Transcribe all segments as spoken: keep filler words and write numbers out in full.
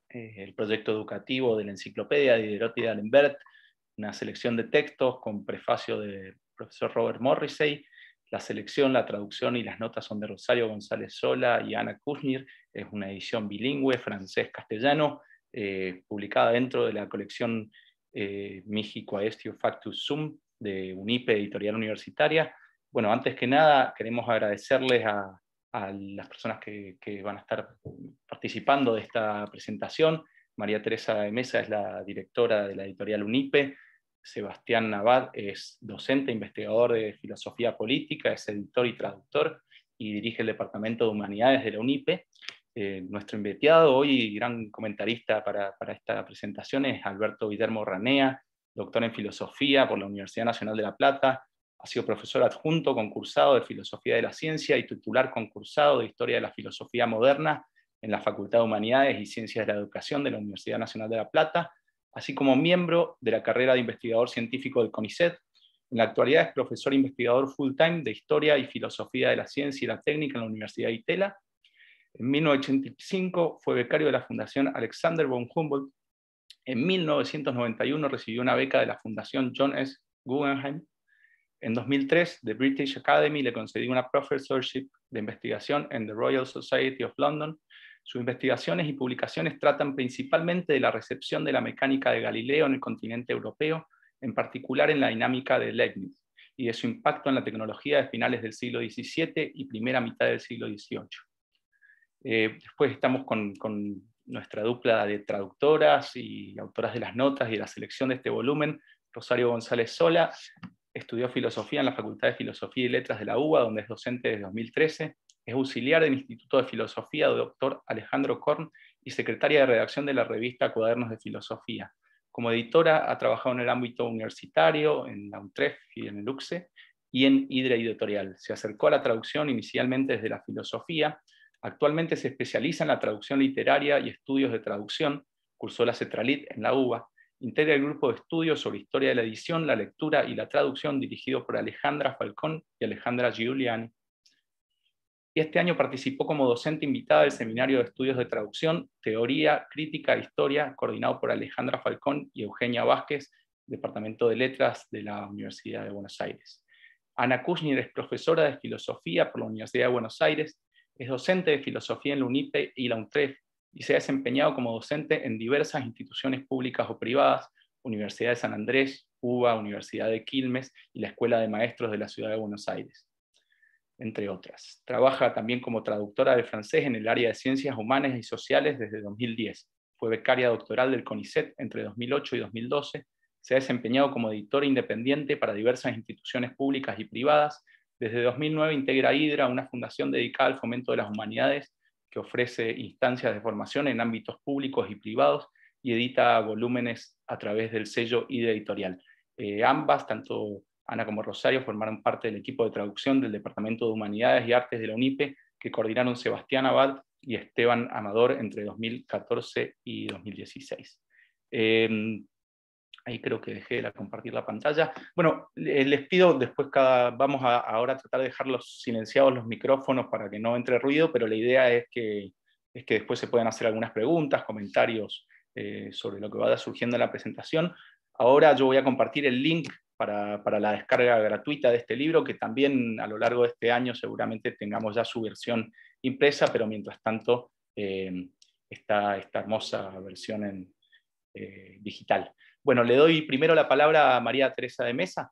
eh, el proyecto educativo de la enciclopedia de Diderot y d'Alembert, una selección de textos con prefacio del profesor Robert Morrissey. La selección, la traducción y las notas son de Rosario González Sola y Ana Kuznir. Es una edición bilingüe, francés-castellano, eh, publicada dentro de la colección eh, Mihi Quaestio Factus Sum de UNIPE, editorial universitaria. Bueno, antes que nada queremos agradecerles a, a las personas que, que van a estar participando de esta presentación. María Teresa de Mesa es la directora de la editorial UNIPE. Sebastián Abad es docente, investigador de filosofía política, es editor y traductor y dirige el Departamento de Humanidades de la UNIPE. Eh, nuestro invitado hoy y gran comentarista para, para esta presentación es Alberto Guillermo Ranea, doctor en filosofía por la Universidad Nacional de La Plata, ha sido profesor adjunto concursado de Filosofía de la Ciencia y titular concursado de Historia de la Filosofía Moderna en la Facultad de Humanidades y Ciencias de la Educación de la Universidad Nacional de La Plata, así como miembro de la carrera de investigador científico del CONICET. En la actualidad es profesor investigador full-time de Historia y Filosofía de la Ciencia y la Técnica en la Universidad de Itela. En mil novecientos ochenta y cinco fue becario de la Fundación Alexander von Humboldt. En mil novecientos noventa y uno recibió una beca de la Fundación John S. Guggenheim. En dos mil tres, The British Academy le concedió una professorship de investigación en the Royal Society of London. Sus investigaciones y publicaciones tratan principalmente de la recepción de la mecánica de Galileo en el continente europeo, en particular en la dinámica de Leibniz, y de su impacto en la tecnología de finales del siglo diecisiete y primera mitad del siglo dieciocho. Eh, después estamos con, con nuestra dupla de traductoras y autoras de las notas y de la selección de este volumen, Rosario González Sola. Estudió filosofía en la Facultad de Filosofía y Letras de la U B A, donde es docente desde dos mil trece. Es auxiliar del Instituto de Filosofía del doctor Alejandro Korn y secretaria de redacción de la revista Cuadernos de Filosofía. Como editora ha trabajado en el ámbito universitario, en la UNTREF y en el UCSE, y en Hydra Editorial. Se acercó a la traducción inicialmente desde la filosofía. Actualmente se especializa en la traducción literaria y estudios de traducción. Cursó la CETRALIT en la U B A. Integra el grupo de estudios sobre historia de la edición, la lectura y la traducción dirigido por Alejandra Falcón y Alejandra Giuliani. Y este año participó como docente invitada del Seminario de Estudios de Traducción, Teoría, Crítica e Historia, coordinado por Alejandra Falcón y Eugenia Vázquez, Departamento de Letras de la Universidad de Buenos Aires. Ana Kuznir es profesora de Filosofía por la Universidad de Buenos Aires, es docente de Filosofía en la UNIPE y la UNTREF, y se ha desempeñado como docente en diversas instituciones públicas o privadas, Universidad de San Andrés, U B A, Universidad de Quilmes y la Escuela de Maestros de la Ciudad de Buenos Aires, entre otras. Trabaja también como traductora de francés en el área de Ciencias Humanas y Sociales desde dos mil diez. Fue becaria doctoral del CONICET entre dos mil ocho y dos mil doce. Se ha desempeñado como editora independiente para diversas instituciones públicas y privadas. Desde dos mil nueve integra Hydra, una fundación dedicada al fomento de las humanidades que ofrece instancias de formación en ámbitos públicos y privados y edita volúmenes a través del sello Hydra Editorial. Eh, ambas, tanto Ana como Rosario, formaron parte del equipo de traducción del Departamento de Humanidades y Artes de la UNIPE, que coordinaron Sebastián Abad y Esteban Amador entre dos mil catorce y dos mil dieciséis. Eh, Ahí creo que dejé de compartir la pantalla. Bueno, les pido, después cada, vamos a ahora a tratar de dejarlos silenciados los micrófonos para que no entre ruido, pero la idea es que, es que después se puedan hacer algunas preguntas, comentarios eh, sobre lo que vaya surgiendo en la presentación. Ahora yo voy a compartir el link para, para la descarga gratuita de este libro, que también a lo largo de este año seguramente tengamos ya su versión impresa, pero mientras tanto eh, está esta hermosa versión en eh, digital. Bueno, le doy primero la palabra a María Teresa de Mesa.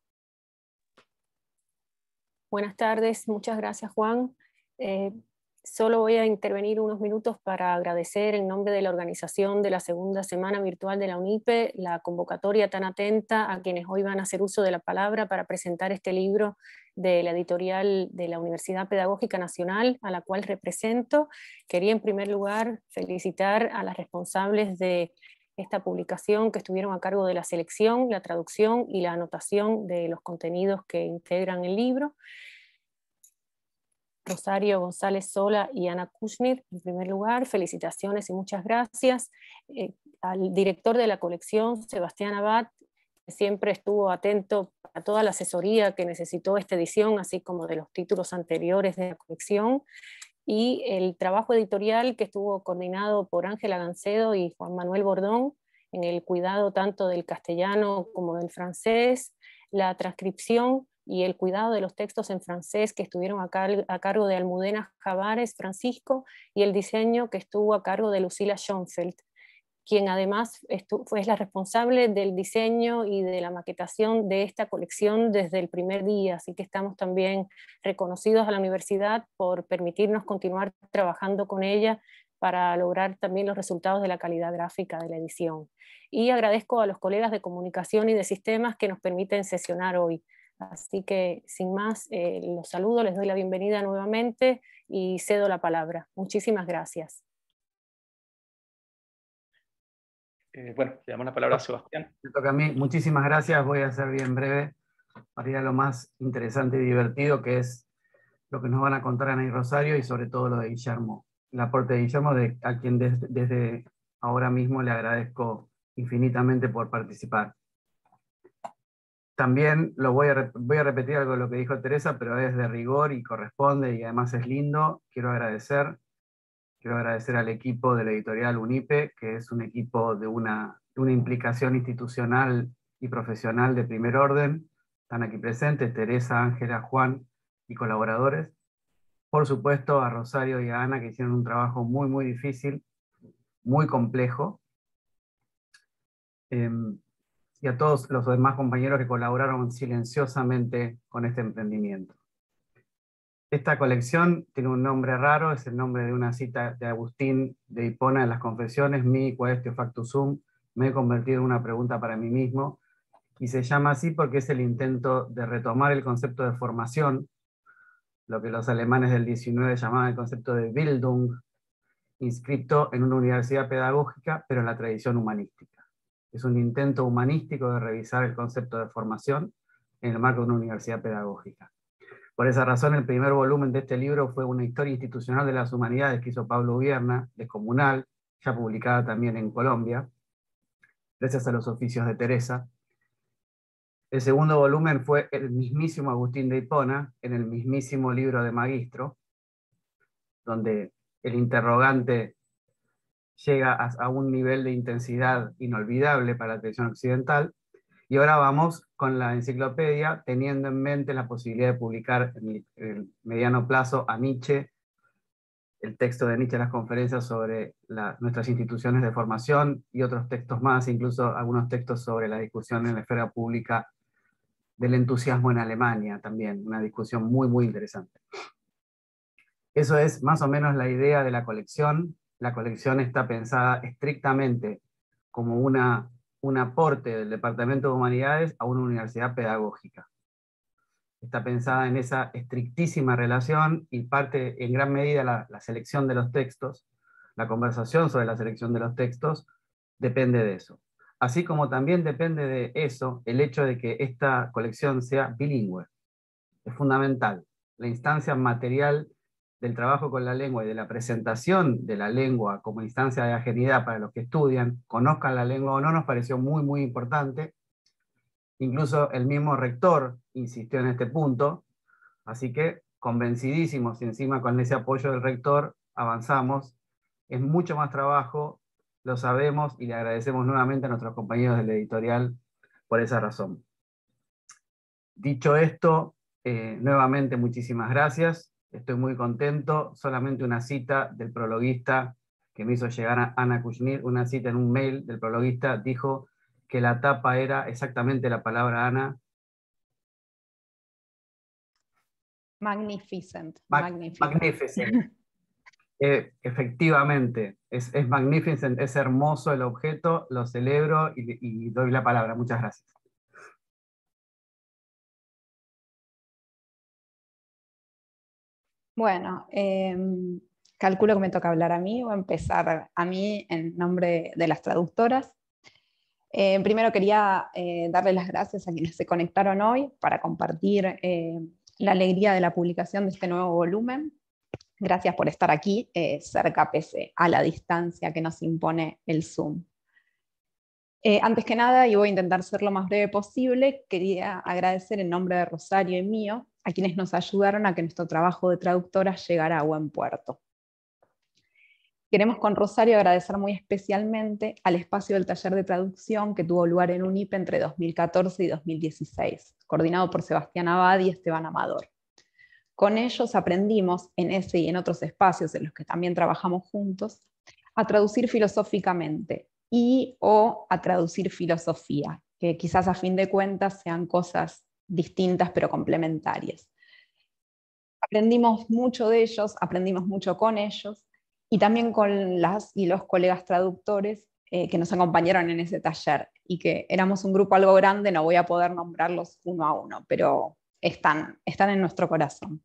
Buenas tardes, muchas gracias, Juan. Eh, solo voy a intervenir unos minutos para agradecer en nombre de la organización de la segunda semana virtual de la UNIPE la convocatoria tan atenta a quienes hoy van a hacer uso de la palabra para presentar este libro de la editorial de la Universidad Pedagógica Nacional, a la cual represento. Quería en primer lugar felicitar a las responsables de esta publicación que estuvieron a cargo de la selección, la traducción y la anotación de los contenidos que integran el libro. Rosario González Sola y Ana Kuznir, en primer lugar, felicitaciones y muchas gracias. Eh, al director de la colección, Sebastián Abad, que siempre estuvo atento a toda la asesoría que necesitó esta edición, así como de los títulos anteriores de la colección. y el trabajo editorial que estuvo coordinado por Ángela Gancedo y Juan Manuel Bordón, en el cuidado tanto del castellano como del francés, la transcripción y el cuidado de los textos en francés que estuvieron a, car a cargo de Almudena Javares Francisco, y el diseño que estuvo a cargo de Lucila Schoenfeld, quien además fue la responsable del diseño y de la maquetación de esta colección desde el primer día, así que estamos también reconocidos a la universidad por permitirnos continuar trabajando con ella para lograr también los resultados de la calidad gráfica de la edición. Y agradezco a los colegas de comunicación y de sistemas que nos permiten sesionar hoy. Así que sin más, eh, los saludo, les doy la bienvenida nuevamente y cedo la palabra. Muchísimas gracias. Eh, bueno, le damos la palabra a Sebastián. Me toca a mí. Muchísimas gracias. Voy a ser bien breve para ir a lo más interesante y divertido, que es lo que nos van a contar Ana y Rosario, y sobre todo lo de Guillermo. El aporte de Guillermo, de, a quien desde, desde ahora mismo le agradezco infinitamente por participar. También lo voy a, voy a repetir algo de lo que dijo Teresa, pero es de rigor y corresponde, y además es lindo. Quiero agradecer, quiero agradecer al equipo de la editorial UNIPE, que es un equipo de una, de una implicación institucional y profesional de primer orden. Están aquí presentes Teresa, Ángela, Juan y colaboradores. Por supuesto a Rosario y a Ana, que hicieron un trabajo muy, muy difícil, muy complejo. Eh, y a todos los demás compañeros que colaboraron silenciosamente con este emprendimiento. Esta colección tiene un nombre raro, es el nombre de una cita de Agustín de Hipona en las Confesiones: mi quaestio factus sum, me he convertido en una pregunta para mí mismo, y se llama así porque es el intento de retomar el concepto de formación, lo que los alemanes del diecinueve llamaban el concepto de Bildung, inscripto en una universidad pedagógica, pero en la tradición humanística. Es un intento humanístico de revisar el concepto de formación en el marco de una universidad pedagógica. Por esa razón, el primer volumen de este libro fue una historia institucional de las humanidades que hizo Pablo Vierna, Descomunal, ya publicada también en Colombia, gracias a los oficios de Teresa. El segundo volumen fue el mismísimo Agustín de Hipona, en el mismísimo libro de Magistro, donde el interrogante llega a, a un nivel de intensidad inolvidable para la tradición occidental. Y ahora vamos con la enciclopedia, teniendo en mente la posibilidad de publicar en el mediano plazo a Nietzsche, el texto de Nietzsche en las conferencias sobre la, nuestras instituciones de formación, y otros textos más, incluso algunos textos sobre la discusión en la esfera pública del entusiasmo en Alemania, también una discusión muy, muy interesante. Eso es más o menos la idea de la colección. La colección está pensada estrictamente como una, un aporte del Departamento de Humanidades a una universidad pedagógica. Está pensada en esa estrictísima relación, y parte en gran medida la, la selección de los textos, la conversación sobre la selección de los textos, depende de eso. Así como también depende de eso el hecho de que esta colección sea bilingüe. Es fundamental. La instancia material del trabajo con la lengua y de la presentación de la lengua como instancia de ajenidad para los que estudian, conozcan la lengua o no, nos pareció muy, muy importante. Incluso el mismo rector insistió en este punto, así que convencidísimos, y encima con ese apoyo del rector avanzamos. Es mucho más trabajo, lo sabemos, y le agradecemos nuevamente a nuestros compañeros de la editorial por esa razón. Dicho esto, eh, nuevamente muchísimas gracias. Estoy muy contento. Solamente una cita del prologuista que me hizo llegar a Ana Kushnir, una cita en un mail del prologuista, dijo que la tapa era exactamente la palabra, Ana. Magnificent. Mag magnificent. magnificent. eh, efectivamente, es, es magnificent, es hermoso el objeto, lo celebro y, y doy la palabra. Muchas gracias. Bueno, eh, calculo que me toca hablar a mí, o empezar a mí en nombre de las traductoras. Eh, primero quería eh, darle las gracias a quienes se conectaron hoy para compartir eh, la alegría de la publicación de este nuevo volumen. Gracias por estar aquí, eh, cerca pese a la distancia que nos impone el Zoom. Eh, antes que nada, y voy a intentar ser lo más breve posible, quería agradecer en nombre de Rosario y mío a quienes nos ayudaron a que nuestro trabajo de traductora llegara a buen puerto. Queremos con Rosario agradecer muy especialmente al espacio del taller de traducción que tuvo lugar en UNIPE entre dos mil catorce y dos mil dieciséis, coordinado por Sebastián Abad y Esteban Amador. Con ellos aprendimos, en ese y en otros espacios en los que también trabajamos juntos, a traducir filosóficamente y o a traducir filosofía, que quizás a fin de cuentas sean cosas distintas pero complementarias. Aprendimos mucho de ellos, aprendimos mucho con ellos, y también con las y los colegas traductores eh, que nos acompañaron en ese taller, y que éramos un grupo algo grande, no voy a poder nombrarlos uno a uno, pero están, están en nuestro corazón.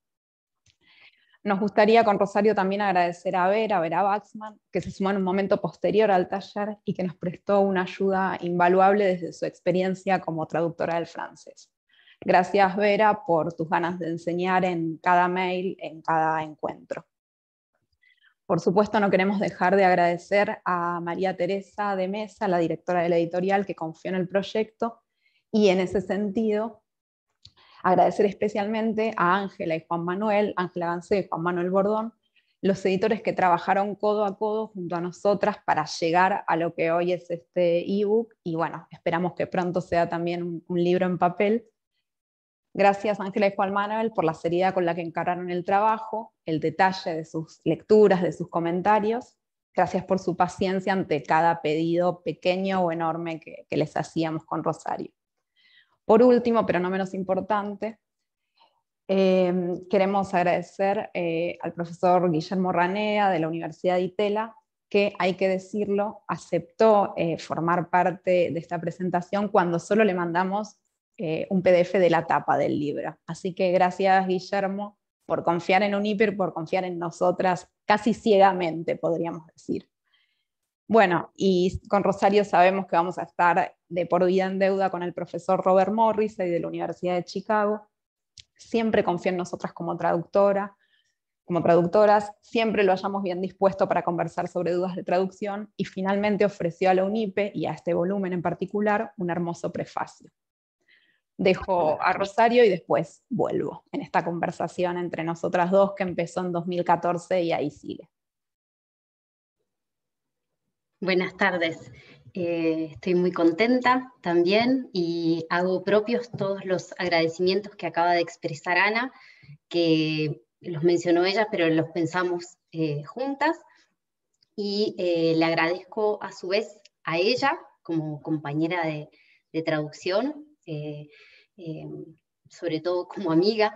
Nos gustaría con Rosario también agradecer a Vera, a Vera Baxman, que se sumó en un momento posterior al taller y que nos prestó una ayuda invaluable desde su experiencia como traductora del francés. Gracias, Vera, por tus ganas de enseñar en cada mail, en cada encuentro. Por supuesto, no queremos dejar de agradecer a María Teresa de Mesa, la directora de la editorial, que confió en el proyecto, y en ese sentido, agradecer especialmente a Ángela y Juan Manuel, Ángela Gancé y Juan Manuel Bordón, los editores que trabajaron codo a codo junto a nosotras para llegar a lo que hoy es este ebook, y bueno, esperamos que pronto sea también un, un libro en papel. Gracias Ángela y Juan Manuel por la seriedad con la que encararon el trabajo, el detalle de sus lecturas, de sus comentarios. Gracias por su paciencia ante cada pedido pequeño o enorme que, que les hacíamos con Rosario. Por último, pero no menos importante, eh, queremos agradecer eh, al profesor Guillermo Ranea de la Universidad de Itela, que, hay que decirlo, aceptó eh, formar parte de esta presentación cuando solo le mandamos eh, un P D F de la tapa del libro. Así que gracias, Guillermo, por confiar en UNIPE, por confiar en nosotras casi ciegamente, podríamos decir. Bueno, y con Rosario sabemos que vamos a estar de por vida en deuda con el profesor Robert Morrissey de la Universidad de Chicago. Siempre confió en nosotras como traductora, como traductoras, siempre lo hayamos bien dispuesto para conversar sobre dudas de traducción, y finalmente ofreció a la UNIPE, y a este volumen en particular, un hermoso prefacio. Dejo a Rosario y después vuelvo en esta conversación entre nosotras dos que empezó en dos mil catorce y ahí sigue. Buenas tardes, eh, estoy muy contenta también y hago propios todos los agradecimientos que acaba de expresar Ana, que los mencionó ella, pero los pensamos eh, juntas, y eh, le agradezco a su vez a ella como compañera de, de traducción, eh, eh, sobre todo como amiga.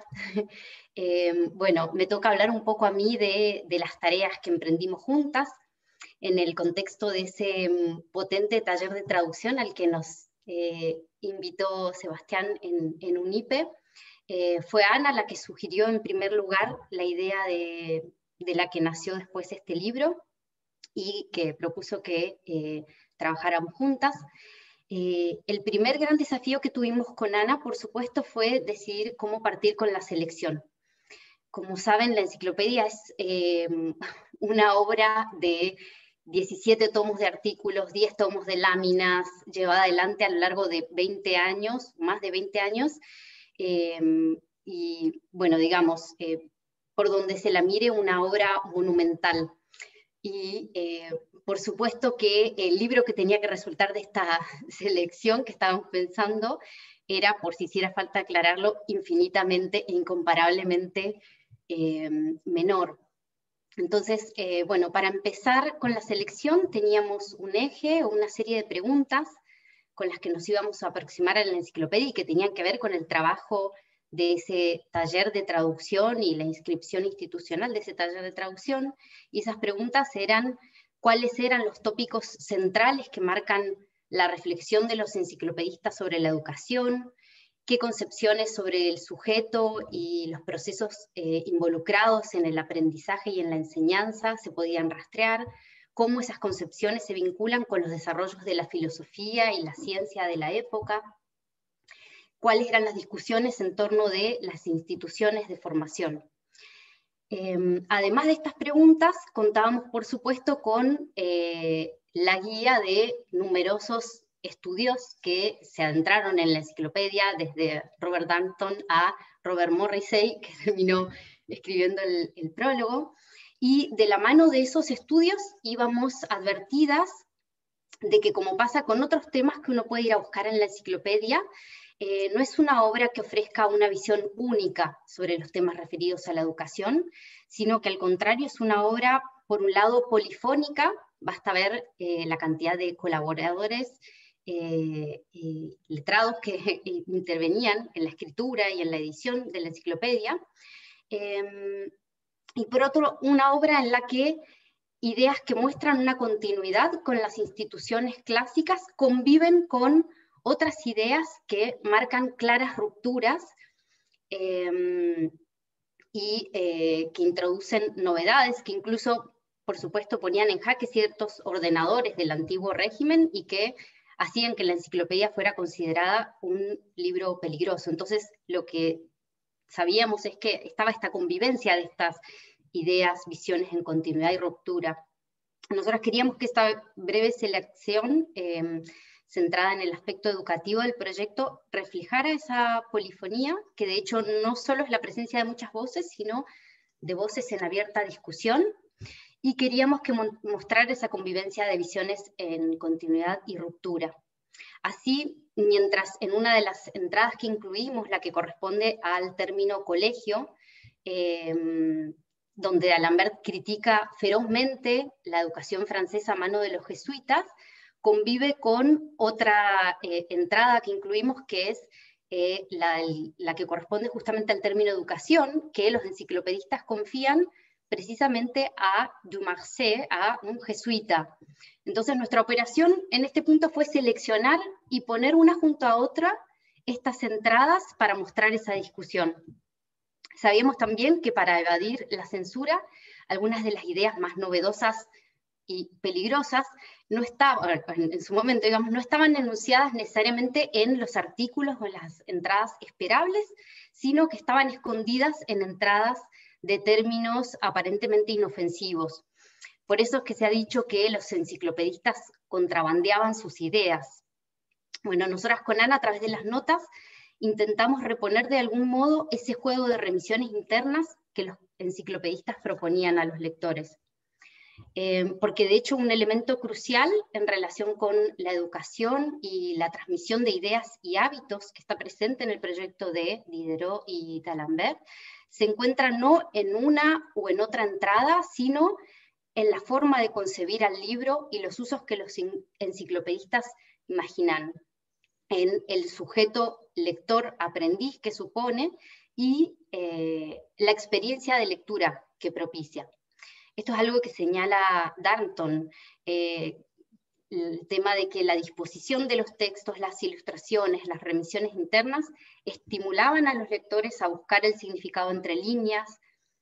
eh, bueno, me toca hablar un poco a mí de, de las tareas que emprendimos juntas, en el contexto de ese um, potente taller de traducción al que nos eh, invitó Sebastián en, en UNIPE. Eh, fue Ana la que sugirió en primer lugar la idea de, de la que nació después este libro, y que propuso que eh, trabajáramos juntas. Eh, el primer gran desafío que tuvimos con Ana, por supuesto, fue decidir cómo partir con la selección. Como saben, la enciclopedia es eh, una obra de diecisiete tomos de artículos, diez tomos de láminas, llevada adelante a lo largo de veinte años, más de veinte años, eh, y bueno, digamos, eh, por donde se la mire, una obra monumental. Y eh, por supuesto que el libro que tenía que resultar de esta selección que estábamos pensando era, por si hiciera falta aclararlo, infinitamente e incomparablemente eh, menor. Entonces, eh, bueno, para empezar con la selección teníamos un eje o una serie de preguntas con las que nos íbamos a aproximar a la enciclopedia y que tenían que ver con el trabajo de ese taller de traducción y la inscripción institucional de ese taller de traducción. Y esas preguntas eran: ¿cuáles eran los tópicos centrales que marcan la reflexión de los enciclopedistas sobre la educación? ¿Qué concepciones sobre el sujeto y los procesos eh, involucrados en el aprendizaje y en la enseñanza se podían rastrear? ¿Cómo esas concepciones se vinculan con los desarrollos de la filosofía y la ciencia de la época? ¿Cuáles eran las discusiones en torno de las instituciones de formación? Eh, además de estas preguntas, contábamos por supuesto con eh, la guía de numerosos estudios que se adentraron en la enciclopedia, desde Robert Darnton a Robert Morrissey, que terminó escribiendo el, el prólogo, y de la mano de esos estudios íbamos advertidas de que, como pasa con otros temas que uno puede ir a buscar en la enciclopedia, eh, no es una obra que ofrezca una visión única sobre los temas referidos a la educación, sino que al contrario es una obra, por un lado, polifónica. Basta ver eh, la cantidad de colaboradores eh, y letrados que eh, intervenían en la escritura y en la edición de la enciclopedia, eh, y por otro, una obra en la que ideas que muestran una continuidad con las instituciones clásicas conviven con otras ideas que marcan claras rupturas eh, y eh, que introducen novedades, que incluso, por supuesto, ponían en jaque ciertos ordenadores del antiguo régimen y que hacían que la enciclopedia fuera considerada un libro peligroso. Entonces, lo que sabíamos es que estaba esta convivencia de estas ideas, visiones en continuidad y ruptura. Nosotros queríamos que esta breve selección, eh, centrada en el aspecto educativo del proyecto, reflejara esa polifonía, que de hecho no solo es la presencia de muchas voces, sino de voces en abierta discusión, y queríamos que mostrar esa convivencia de visiones en continuidad y ruptura. Así, mientras en una de las entradas que incluimos, la que corresponde al término colegio, eh, donde D'Alembert critica ferozmente la educación francesa a mano de los jesuitas, convive con otra eh, entrada que incluimos, que es eh, la, la que corresponde justamente al término educación, que los enciclopedistas confían precisamente a Dumarsais, a un jesuita. Entonces nuestra operación en este punto fue seleccionar y poner una junto a otra estas entradas para mostrar esa discusión. Sabíamos también que para evadir la censura, algunas de las ideas más novedosas y peligrosas no estaban, en su momento, digamos, no estaban enunciadas necesariamente en los artículos o en las entradas esperables, sino que estaban escondidas en entradas de términos aparentemente inofensivos. Por eso es que se ha dicho que los enciclopedistas contrabandeaban sus ideas. Bueno, nosotras con Ana, a través de las notas, intentamos reponer de algún modo ese juego de remisiones internas que los enciclopedistas proponían a los lectores. Eh, porque de hecho un elemento crucial en relación con la educación y la transmisión de ideas y hábitos que está presente en el proyecto de Diderot y D'Alembert se encuentra no en una o en otra entrada, sino en la forma de concebir al libro y los usos que los enciclopedistas imaginan, en el sujeto lector-aprendiz que supone y eh, la experiencia de lectura que propicia. Esto es algo que señala Darnton, eh, el tema de que la disposición de los textos, las ilustraciones, las remisiones internas, estimulaban a los lectores a buscar el significado entre líneas,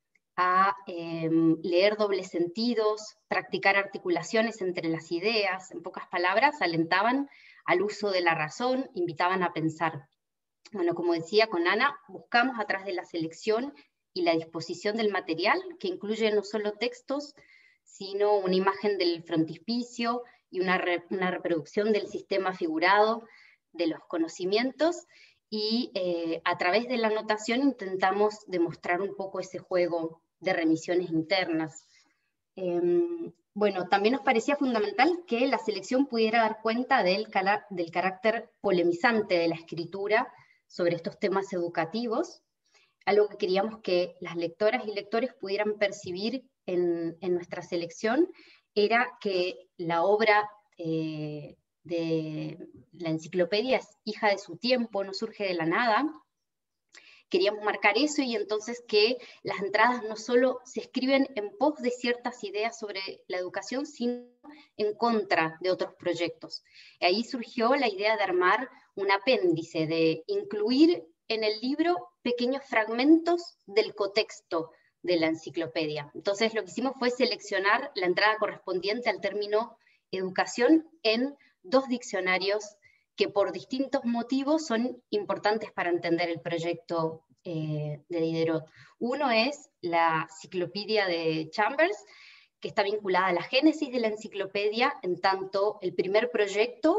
a eh, leer dobles sentidos, practicar articulaciones entre las ideas. En pocas palabras, alentaban al uso de la razón, invitaban a pensar. Bueno, como decía con Ana, buscamos a través de la selección y la disposición del material, que incluye no solo textos, sino una imagen del frontispicio y una, re, una reproducción del sistema figurado de los conocimientos, y eh, a través de la anotación intentamos demostrar un poco ese juego de remisiones internas. Eh, bueno, también nos parecía fundamental que la selección pudiera dar cuenta del, del carácter polemizante de la escritura sobre estos temas educativos, algo que queríamos que las lectoras y lectores pudieran percibir en, en nuestra selección, era que la obra eh, de la enciclopedia es hija de su tiempo, no surge de la nada. Queríamos marcar eso, y entonces que las entradas no solo se escriben en pos de ciertas ideas sobre la educación, sino en contra de otros proyectos. Y ahí surgió la idea de armar un apéndice, de incluir en el libro pequeños fragmentos del cotexto de la enciclopedia. Entonces lo que hicimos fue seleccionar la entrada correspondiente al término educación en dos diccionarios que por distintos motivos son importantes para entender el proyecto eh, de Diderot. Uno es la Enciclopedia de Chambers, que está vinculada a la génesis de la enciclopedia, en tanto el primer proyecto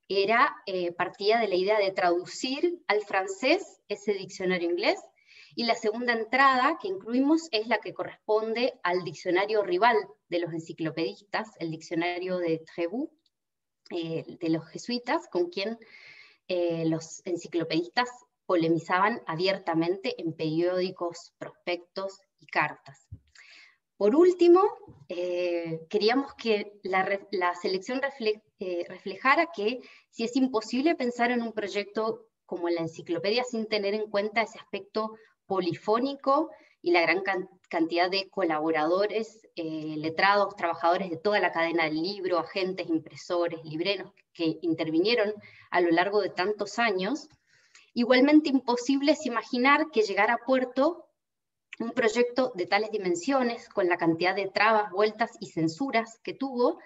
era, eh, partía de la idea de traducir al francés ese diccionario inglés, y la segunda entrada que incluimos es la que corresponde al diccionario rival de los enciclopedistas, el diccionario de Trébus, eh, de los jesuitas, con quien eh, los enciclopedistas polemizaban abiertamente en periódicos, prospectos y cartas. Por último, eh, queríamos que la, la selección refle, eh, reflejara que si es imposible pensar en un proyecto como la enciclopedia sin tener en cuenta ese aspecto polifónico y la gran can cantidad de colaboradores, eh, letrados, trabajadores de toda la cadena del libro, agentes, impresores, libreros que intervinieron a lo largo de tantos años, igualmente imposible es imaginar que llegara a puerto un proyecto de tales dimensiones, con la cantidad de trabas, vueltas y censuras que tuvo,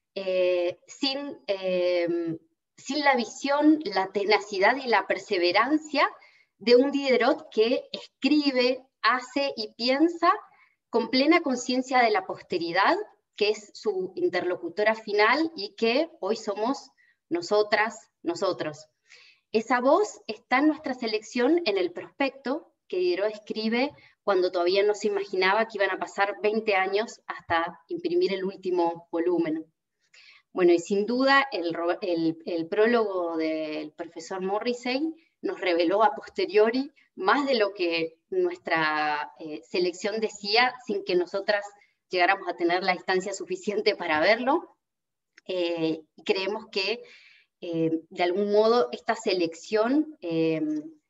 eh, sin, eh, sin la visión, la tenacidad y la perseverancia de un Diderot que escribe, hace y piensa con plena conciencia de la posteridad, que es su interlocutora final y que hoy somos nosotras, nosotros. Esa voz está en nuestra selección en el prospecto que Diderot escribe cuando todavía no se imaginaba que iban a pasar veinte años hasta imprimir el último volumen. Bueno, y sin duda el, el, el prólogo del profesor Morrissey nos reveló a posteriori más de lo que nuestra eh, selección decía, sin que nosotras llegáramos a tener la distancia suficiente para verlo. Eh, y creemos que, eh, de algún modo, esta selección eh,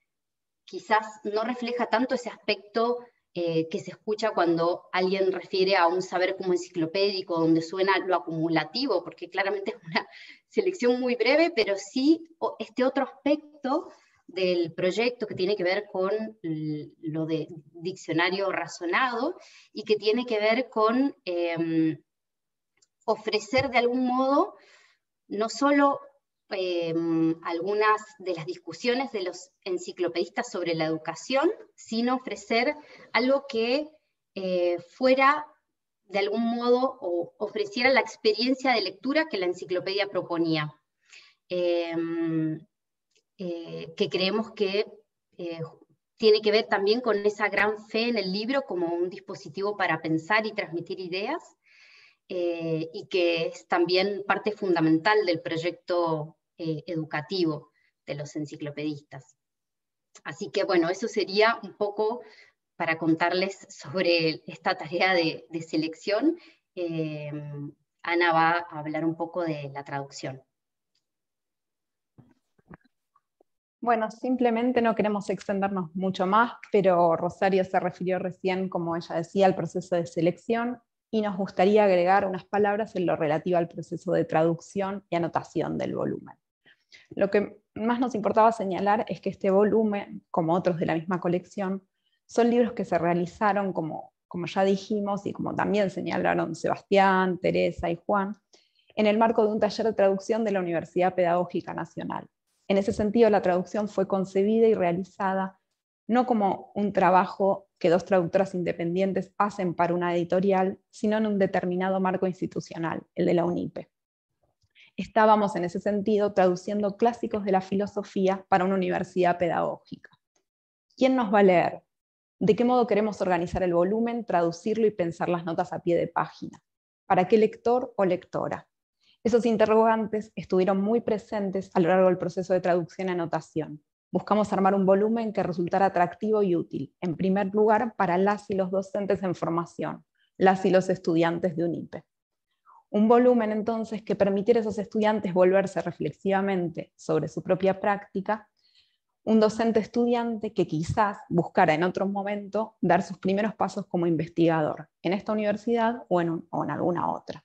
quizás no refleja tanto ese aspecto eh, que se escucha cuando alguien refiere a un saber como enciclopédico, donde suena lo acumulativo, porque claramente es una selección muy breve, pero sí este otro aspecto del proyecto que tiene que ver con lo de diccionario razonado y que tiene que ver con eh, ofrecer de algún modo no solo eh, algunas de las discusiones de los enciclopedistas sobre la educación, sino ofrecer algo que eh, fuera de algún modo o ofreciera la experiencia de lectura que la enciclopedia proponía. Eh, eh, que creemos que eh, tiene que ver también con esa gran fe en el libro como un dispositivo para pensar y transmitir ideas, eh, y que es también parte fundamental del proyecto eh, educativo de los enciclopedistas. Así que bueno, eso sería un poco para contarles sobre esta tarea de, de selección. Eh, Ana va a hablar un poco de la traducción. Bueno, simplemente no queremos extendernos mucho más, pero Rosario se refirió recién, como ella decía, al proceso de selección, y nos gustaría agregar unas palabras en lo relativo al proceso de traducción y anotación del volumen. Lo que más nos importaba señalar es que este volumen, como otros de la misma colección, son libros que se realizaron, como, como ya dijimos, y como también señalaron Sebastián, Teresa y Juan, en el marco de un taller de traducción de la Universidad Pedagógica Nacional. En ese sentido, la traducción fue concebida y realizada no como un trabajo que dos traductoras independientes hacen para una editorial, sino en un determinado marco institucional, el de la UNIPE. Estábamos en ese sentido traduciendo clásicos de la filosofía para una universidad pedagógica. ¿Quién nos va a leer? ¿De qué modo queremos organizar el volumen, traducirlo y pensar las notas a pie de página? ¿Para qué lector o lectora? Esos interrogantes estuvieron muy presentes a lo largo del proceso de traducción y anotación. Buscamos armar un volumen que resultara atractivo y útil, en primer lugar para las y los docentes en formación, las y los estudiantes de UNIPE. Un volumen entonces que permitiera a esos estudiantes volverse reflexivamente sobre su propia práctica, un docente estudiante que quizás buscara en otro momento dar sus primeros pasos como investigador, en esta universidad o en, un, o en alguna otra.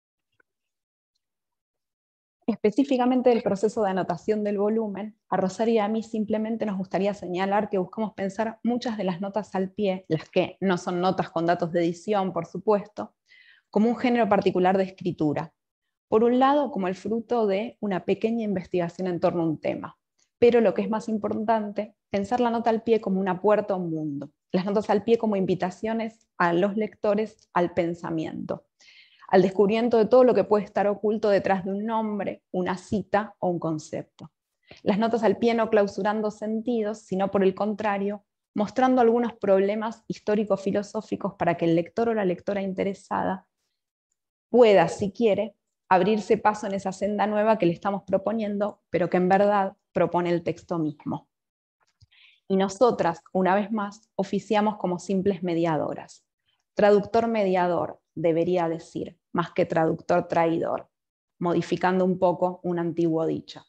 Específicamente del proceso de anotación del volumen, a Rosario y a mí simplemente nos gustaría señalar que buscamos pensar muchas de las notas al pie, las que no son notas con datos de edición, por supuesto, como un género particular de escritura. Por un lado, como el fruto de una pequeña investigación en torno a un tema, pero lo que es más importante, pensar la nota al pie como una puerta a un mundo, las notas al pie como invitaciones a los lectores al pensamiento, al descubrimiento de todo lo que puede estar oculto detrás de un nombre, una cita o un concepto. Las notas al pie no clausurando sentidos, sino por el contrario, mostrando algunos problemas histórico-filosóficos para que el lector o la lectora interesada pueda, si quiere, abrirse paso en esa senda nueva que le estamos proponiendo, pero que en verdad propone el texto mismo. Y nosotras, una vez más, oficiamos como simples mediadoras. Traductor mediador, debería decir, más que traductor traidor, modificando un poco un antiguo dicho.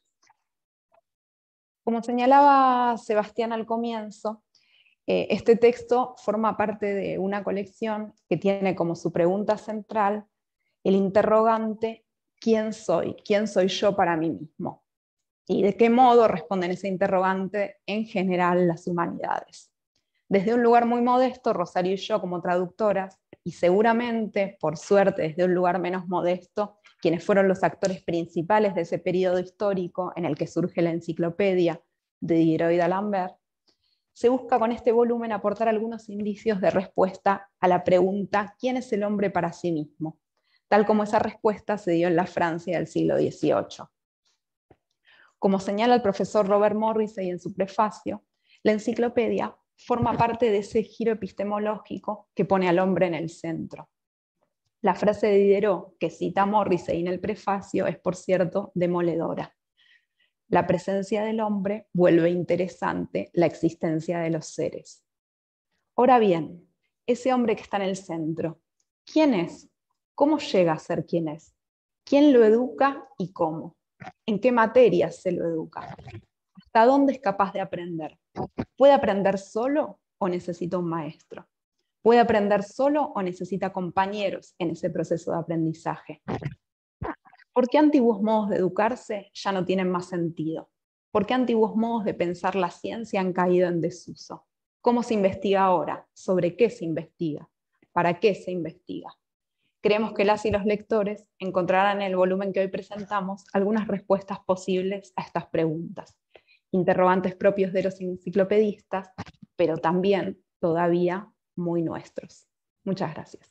Como señalaba Sebastián al comienzo, eh, este texto forma parte de una colección que tiene como su pregunta central el interrogante ¿quién soy? ¿Quién soy yo para mí mismo? ¿Y de qué modo responden ese interrogante en general las humanidades? Desde un lugar muy modesto, Rosario y yo como traductoras, y seguramente, por suerte, desde un lugar menos modesto, quienes fueron los actores principales de ese periodo histórico en el que surge la enciclopedia de Diderot y d'Alembert, se busca con este volumen aportar algunos indicios de respuesta a la pregunta ¿quién es el hombre para sí mismo?, tal como esa respuesta se dio en la Francia del siglo dieciocho. Como señala el profesor Robert Morrissey en su prefacio, la enciclopedia forma parte de ese giro epistemológico que pone al hombre en el centro. La frase de Diderot que cita Morrissey en el prefacio es, por cierto, demoledora. La presencia del hombre vuelve interesante la existencia de los seres. Ahora bien, ese hombre que está en el centro, ¿quién es? ¿Cómo llega a ser quien es? ¿Quién lo educa y cómo? ¿En qué materias se lo educa? ¿Hasta dónde es capaz de aprender? ¿Puede aprender solo o necesita un maestro? ¿Puede aprender solo o necesita compañeros en ese proceso de aprendizaje? ¿Por qué antiguos modos de educarse ya no tienen más sentido? ¿Por qué antiguos modos de pensar la ciencia han caído en desuso? ¿Cómo se investiga ahora? ¿Sobre qué se investiga? ¿Para qué se investiga? Creemos que las y los lectores encontrarán en el volumen que hoy presentamos algunas respuestas posibles a estas preguntas, interrogantes propios de los enciclopedistas, pero también todavía muy nuestros. Muchas gracias.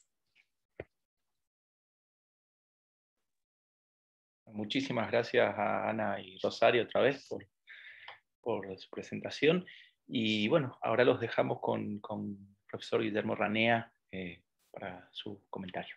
Muchísimas gracias a Ana y Rosario otra vez por, por su presentación. Y bueno, ahora los dejamos con, con el profesor Guillermo Ranea eh, para su comentario.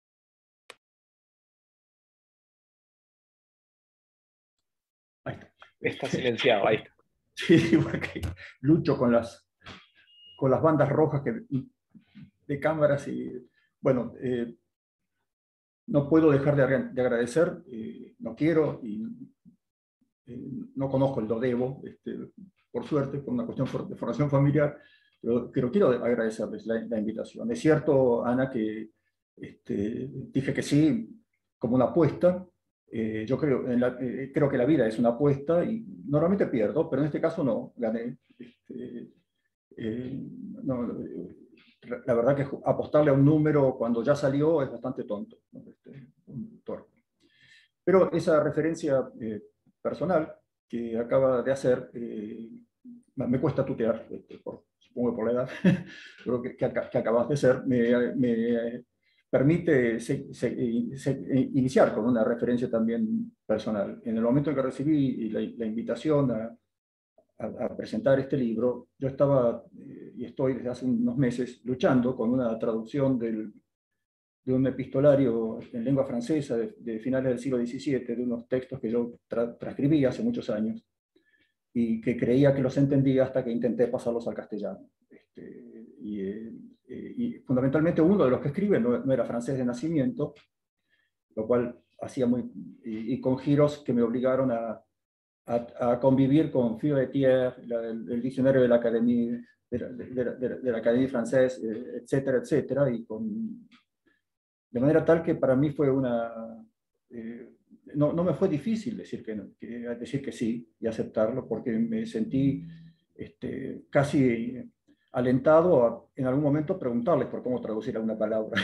Ahí está. Está silenciado, ahí está. Sí, porque lucho con las, con las bandas rojas que, de cámaras y, bueno, eh, no puedo dejar de, de agradecer, eh, no quiero y eh, no conozco el Dodebo, este, por suerte, por una cuestión de formación familiar, pero, pero quiero agradecerles la, la invitación. Es cierto, Ana, que este, dije que sí como una apuesta. Eh, yo creo, en la, eh, creo que la vida es una apuesta y normalmente pierdo, pero en este caso no, gané. Este, eh, no, la verdad que apostarle a un número cuando ya salió es bastante tonto, ¿no? Este, un torpe. Pero esa referencia eh, personal que acaba de hacer, eh, me cuesta tutear, este, por, supongo por la edad, pero que, que, que acabas de hacer, me, me permite se, se, se, iniciar con una referencia también personal. En el momento en que recibí la, la invitación a, a, a presentar este libro, yo estaba, eh, y estoy desde hace unos meses, luchando con una traducción del, de un epistolario en lengua francesa de, de finales del siglo diecisiete, de unos textos que yo tra transcribí hace muchos años, y que creía que los entendía hasta que intenté pasarlos al castellano. Este, y, eh, y fundamentalmente uno de los que escribe no, no era francés de nacimiento, lo cual hacía muy... y, y con giros que me obligaron a, a, a convivir con Fioetier, el, el diccionario de la Académie de la, de, de, de, de la Académie Française, etcétera, etcétera, y con, de manera tal que para mí fue una... Eh, no, no me fue difícil decir que, no, que, decir que sí y aceptarlo, porque me sentí este, casi alentado a, en algún momento, preguntarles por cómo traducir alguna palabra.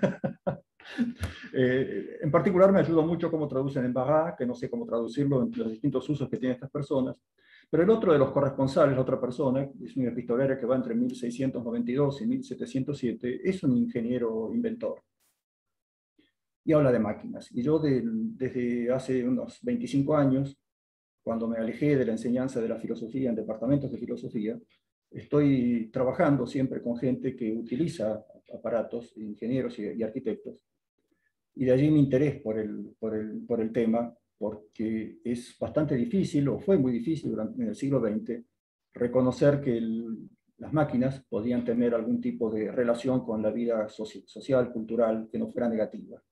eh, en particular me ayudó mucho cómo traducen en Barra, que no sé cómo traducirlo en los distintos usos que tienen estas personas. Pero el otro de los corresponsales, la otra persona, es un epistolario que va entre mil seiscientos noventa y dos y mil setecientos siete, es un ingeniero inventor. y habla de máquinas. Y yo de, desde hace unos veinticinco años, cuando me alejé de la enseñanza de la filosofía en departamentos de filosofía, estoy trabajando siempre con gente que utiliza aparatos, ingenieros y, y arquitectos. Y de allí mi interés por el, por el, por el tema, porque es bastante difícil, o fue muy difícil durante, en el siglo veinte, reconocer que el, las máquinas podían tener algún tipo de relación con la vida soci, social, cultural, que no fuera negativa.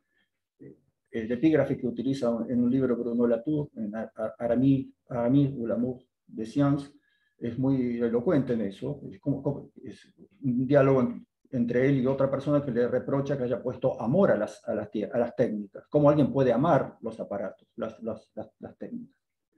El epígrafe que utiliza en un libro Bruno Latour, en Aramis, Aramis ou l'amour de Science, es muy elocuente en eso. Es, como, como, es un diálogo entre él y otra persona que le reprocha que haya puesto amor a las, a las, a las técnicas. ¿Cómo alguien puede amar los aparatos, las, las, las, las técnicas?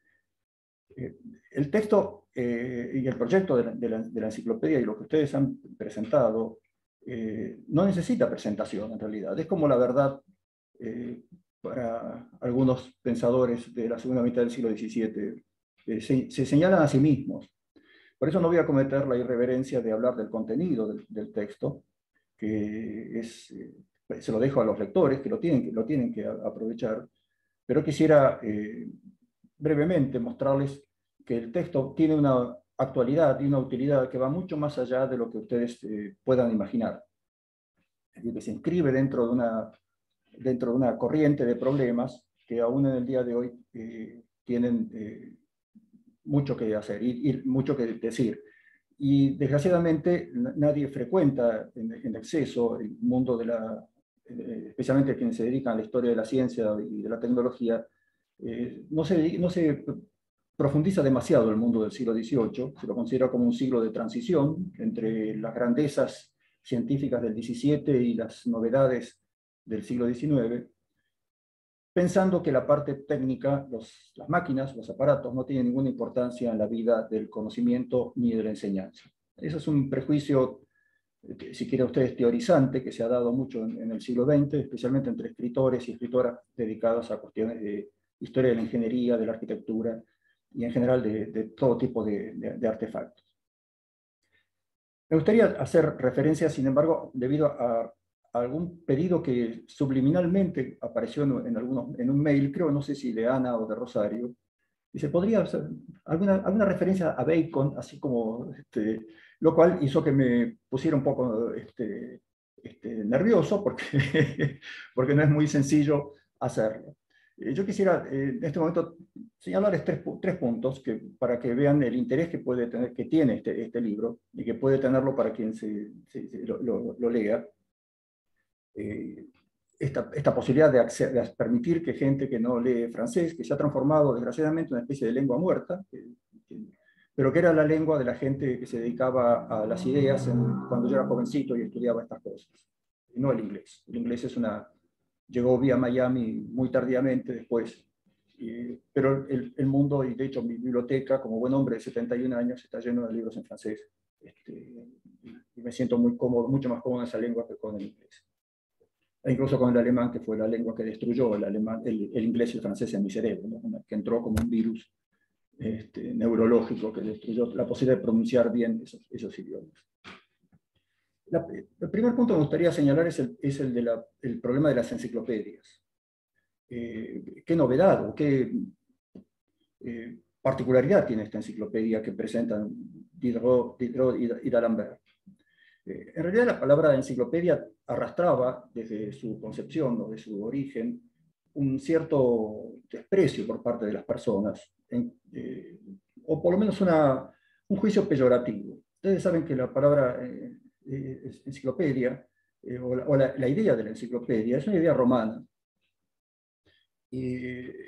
Eh, el texto eh, y el proyecto de la, de, la, de la enciclopedia y lo que ustedes han presentado eh, no necesita presentación en realidad. Es como la verdad eh, para algunos pensadores de la segunda mitad del siglo diecisiete. Eh, se, se señalan a sí mismos. Por eso no voy a cometer la irreverencia de hablar del contenido del, del texto, que es, eh, se lo dejo a los lectores, que lo tienen que, lo tienen que aprovechar, pero quisiera eh, brevemente mostrarles que el texto tiene una actualidad y una utilidad que va mucho más allá de lo que ustedes eh, puedan imaginar. Es decir, que se inscribe dentro de, una, dentro de una corriente de problemas que aún en el día de hoy eh, tienen eh, mucho que hacer y, y mucho que decir. Y desgraciadamente nadie frecuenta en, en exceso el mundo de la, eh, especialmente quienes se dedican a la historia de la ciencia y de la tecnología, eh, no, se, no se profundiza demasiado el mundo del siglo dieciocho, se lo considera como un siglo de transición entre las grandezas científicas del diecisiete y las novedades del siglo diecinueve, pensando que la parte técnica, los, las máquinas, los aparatos, no tienen ninguna importancia en la vida del conocimiento ni de la enseñanza. Ese es un prejuicio, si quieren ustedes, teorizante, que se ha dado mucho en, en el siglo veinte, especialmente entre escritores y escritoras dedicadas a cuestiones de historia de la ingeniería, de la arquitectura y en general de, de todo tipo de, de, de artefactos. Me gustaría hacer referencia, sin embargo, debido a algún pedido que subliminalmente apareció en, en, algunos, en un mail, creo, no sé si de Ana o de Rosario, y se podría hacer alguna, alguna referencia a Bacon, así como, este, lo cual hizo que me pusiera un poco este, este, nervioso, porque, porque no es muy sencillo hacerlo. Yo quisiera eh, en este momento señalarles tres, tres puntos que, para que vean el interés que, puede tener, que tiene este, este libro y que puede tenerlo para quien se, se, se lo, lo, lo lea. Eh, esta, esta posibilidad de, acceder, de permitir que gente que no lee francés, que se ha transformado desgraciadamente en una especie de lengua muerta, que, que, pero que era la lengua de la gente que se dedicaba a las ideas en, cuando yo era jovencito y estudiaba estas cosas, y no el inglés. El inglés es una, llegó vía Miami muy tardíamente después, y, pero el, el mundo, y de hecho mi biblioteca, como buen hombre de setenta y un años, está lleno de libros en francés, este, y me siento muy cómodo, mucho más cómodo en esa lengua que con el inglés. E incluso con el alemán, que fue la lengua que destruyó el, alemán, el, el inglés y el francés en mi cerebro, ¿no? Que entró como un virus este, neurológico que destruyó la posibilidad de pronunciar bien esos, esos idiomas. La, el primer punto que me gustaría señalar es el, es el, de la, el problema de las enciclopedias. Eh, ¿Qué novedad o qué eh, particularidad tiene esta enciclopedia que presentan Diderot, Diderot y D'Alembert? Eh, en realidad la palabra enciclopedia arrastraba desde su concepción o de su origen un cierto desprecio por parte de las personas, en, eh, o por lo menos una, un juicio peyorativo. Ustedes saben que la palabra eh, eh, enciclopedia, eh, o, la, o la, la idea de la enciclopedia, es una idea romana. Eh,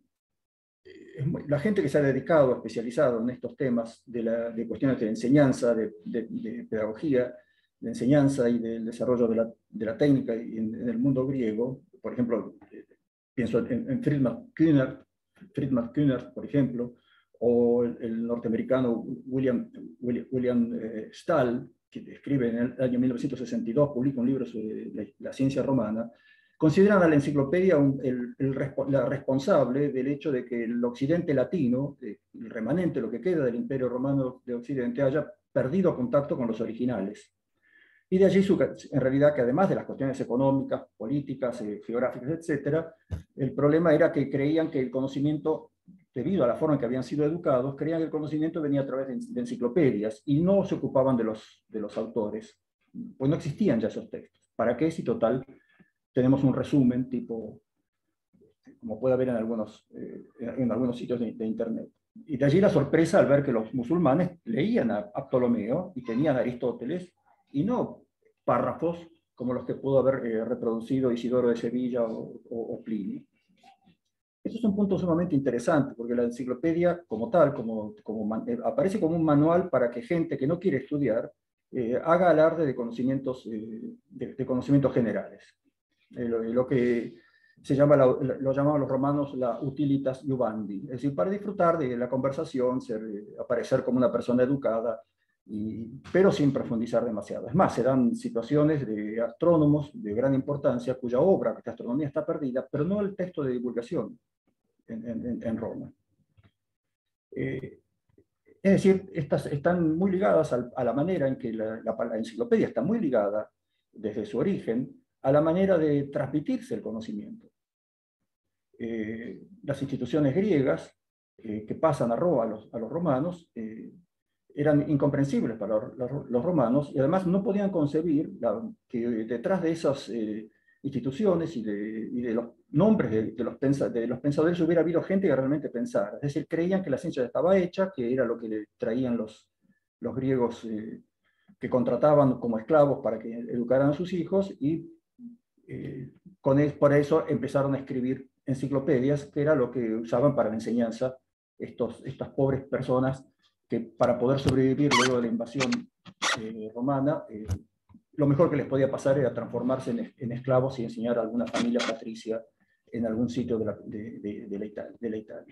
la gente que se ha dedicado, especializado en estos temas de, la, de cuestiones de enseñanza, de, de, de pedagogía, de enseñanza y del desarrollo de la, de la técnica y en, en el mundo griego, por ejemplo, eh, pienso en, en Friedman Kühnert, Friedman Kühnert, por ejemplo, o el, el norteamericano William, William, William eh, Stahl, que escribe en el año mil novecientos sesenta y dos, publica un libro sobre la, la ciencia romana, consideran a la enciclopedia un, el, el, la responsable del hecho de que el occidente latino, el remanente, lo que queda del imperio romano de occidente, haya perdido contacto con los originales. Y de allí, su, en realidad, que además de las cuestiones económicas, políticas, eh, geográficas, etcétera, el problema era que creían que el conocimiento, debido a la forma en que habían sido educados, creían que el conocimiento venía a través de, de enciclopedias y no se ocupaban de los, de los autores, pues no existían ya esos textos. ¿Para qué si total tenemos un resumen tipo, como puede haber en algunos, eh, en algunos sitios de, de internet? Y de allí la sorpresa al ver que los musulmanes leían a, a Ptolomeo y tenían a Aristóteles, y no párrafos como los que pudo haber eh, reproducido Isidoro de Sevilla o, o, o Plinio. Eso es un punto sumamente interesante, porque la enciclopedia como tal, como, como, eh, aparece como un manual para que gente que no quiere estudiar eh, haga alarde de conocimientos, eh, de, de conocimientos generales. Eh, lo, lo que se llama, la, lo llamaban los romanos la utilitas iubandi, es decir, para disfrutar de la conversación, ser, eh, aparecer como una persona educada, y, pero sin profundizar demasiado. Es más, se dan situaciones de astrónomos de gran importancia cuya obra de astronomía está perdida, pero no el texto de divulgación en, en, en Roma. Eh, es decir, estas están muy ligadas al, a la manera en que la, la, la enciclopedia está muy ligada desde su origen a la manera de transmitirse el conocimiento. Eh, las instituciones griegas eh, que pasan a, Roma, a, los, a los romanos eh, eran incomprensibles para los, los romanos, y además no podían concebir la, que detrás de esas eh, instituciones y de, y de los nombres de, de, los pensa, de los pensadores hubiera habido gente que realmente pensara. Es decir, creían que la ciencia estaba hecha, que era lo que le traían los, los griegos eh, que contrataban como esclavos para que educaran a sus hijos, y eh, con el, por eso empezaron a escribir enciclopedias, que era lo que usaban para la enseñanza estos, estas pobres personas que para poder sobrevivir luego de la invasión eh, romana, eh, lo mejor que les podía pasar era transformarse en, en esclavos y enseñar a alguna familia patricia en algún sitio de la, de, de, de la, Italia, de la Italia.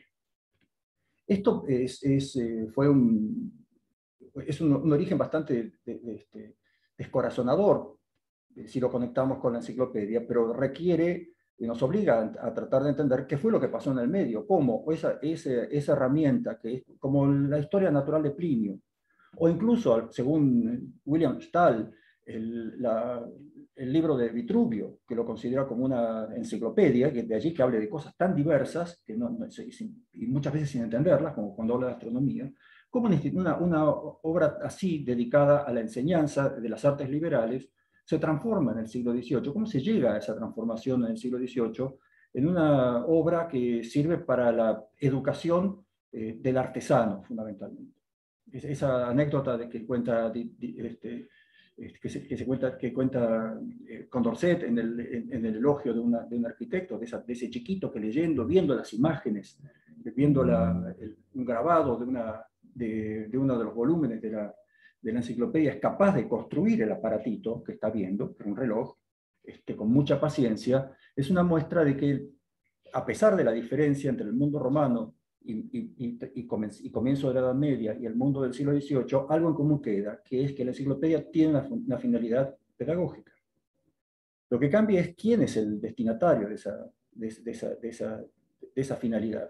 Esto es, es, eh, fue un, es un, un origen bastante de, de, de este, descorazonador, si lo conectamos con la enciclopedia, pero requiere y nos obliga a, a tratar de entender qué fue lo que pasó en el medio, cómo esa, esa, esa herramienta, que es como la historia natural de Plinio, o incluso, según William Stahl, el, la, el libro de Vitruvio, que lo considera como una enciclopedia, que de allí que hable de cosas tan diversas, que no, no, y muchas veces sin entenderlas, como cuando habla de astronomía, como una, una obra así dedicada a la enseñanza de las artes liberales, se transforma en el siglo dieciocho. ¿Cómo se llega a esa transformación en el siglo dieciocho? En una obra que sirve para la educación eh, del artesano, fundamentalmente. Es, esa anécdota de que cuenta, de, de, este, que, se, que, se cuenta, que cuenta eh, Condorcet en el, en, en el elogio de, una, de un arquitecto, de, esa, de ese chiquito que leyendo, viendo las imágenes, viendo la, el, un grabado de, una, de, de uno de los volúmenes de la de la enciclopedia, es capaz de construir el aparatito que está viendo, un reloj, este, con mucha paciencia, es una muestra de que, a pesar de la diferencia entre el mundo romano y, y, y, y, comienzo de la Edad Media y el mundo del siglo dieciocho, algo en común queda, que es que la enciclopedia tiene una, una finalidad pedagógica. Lo que cambia es quién es el destinatario de esa, de, de esa, de esa, de esa finalidad.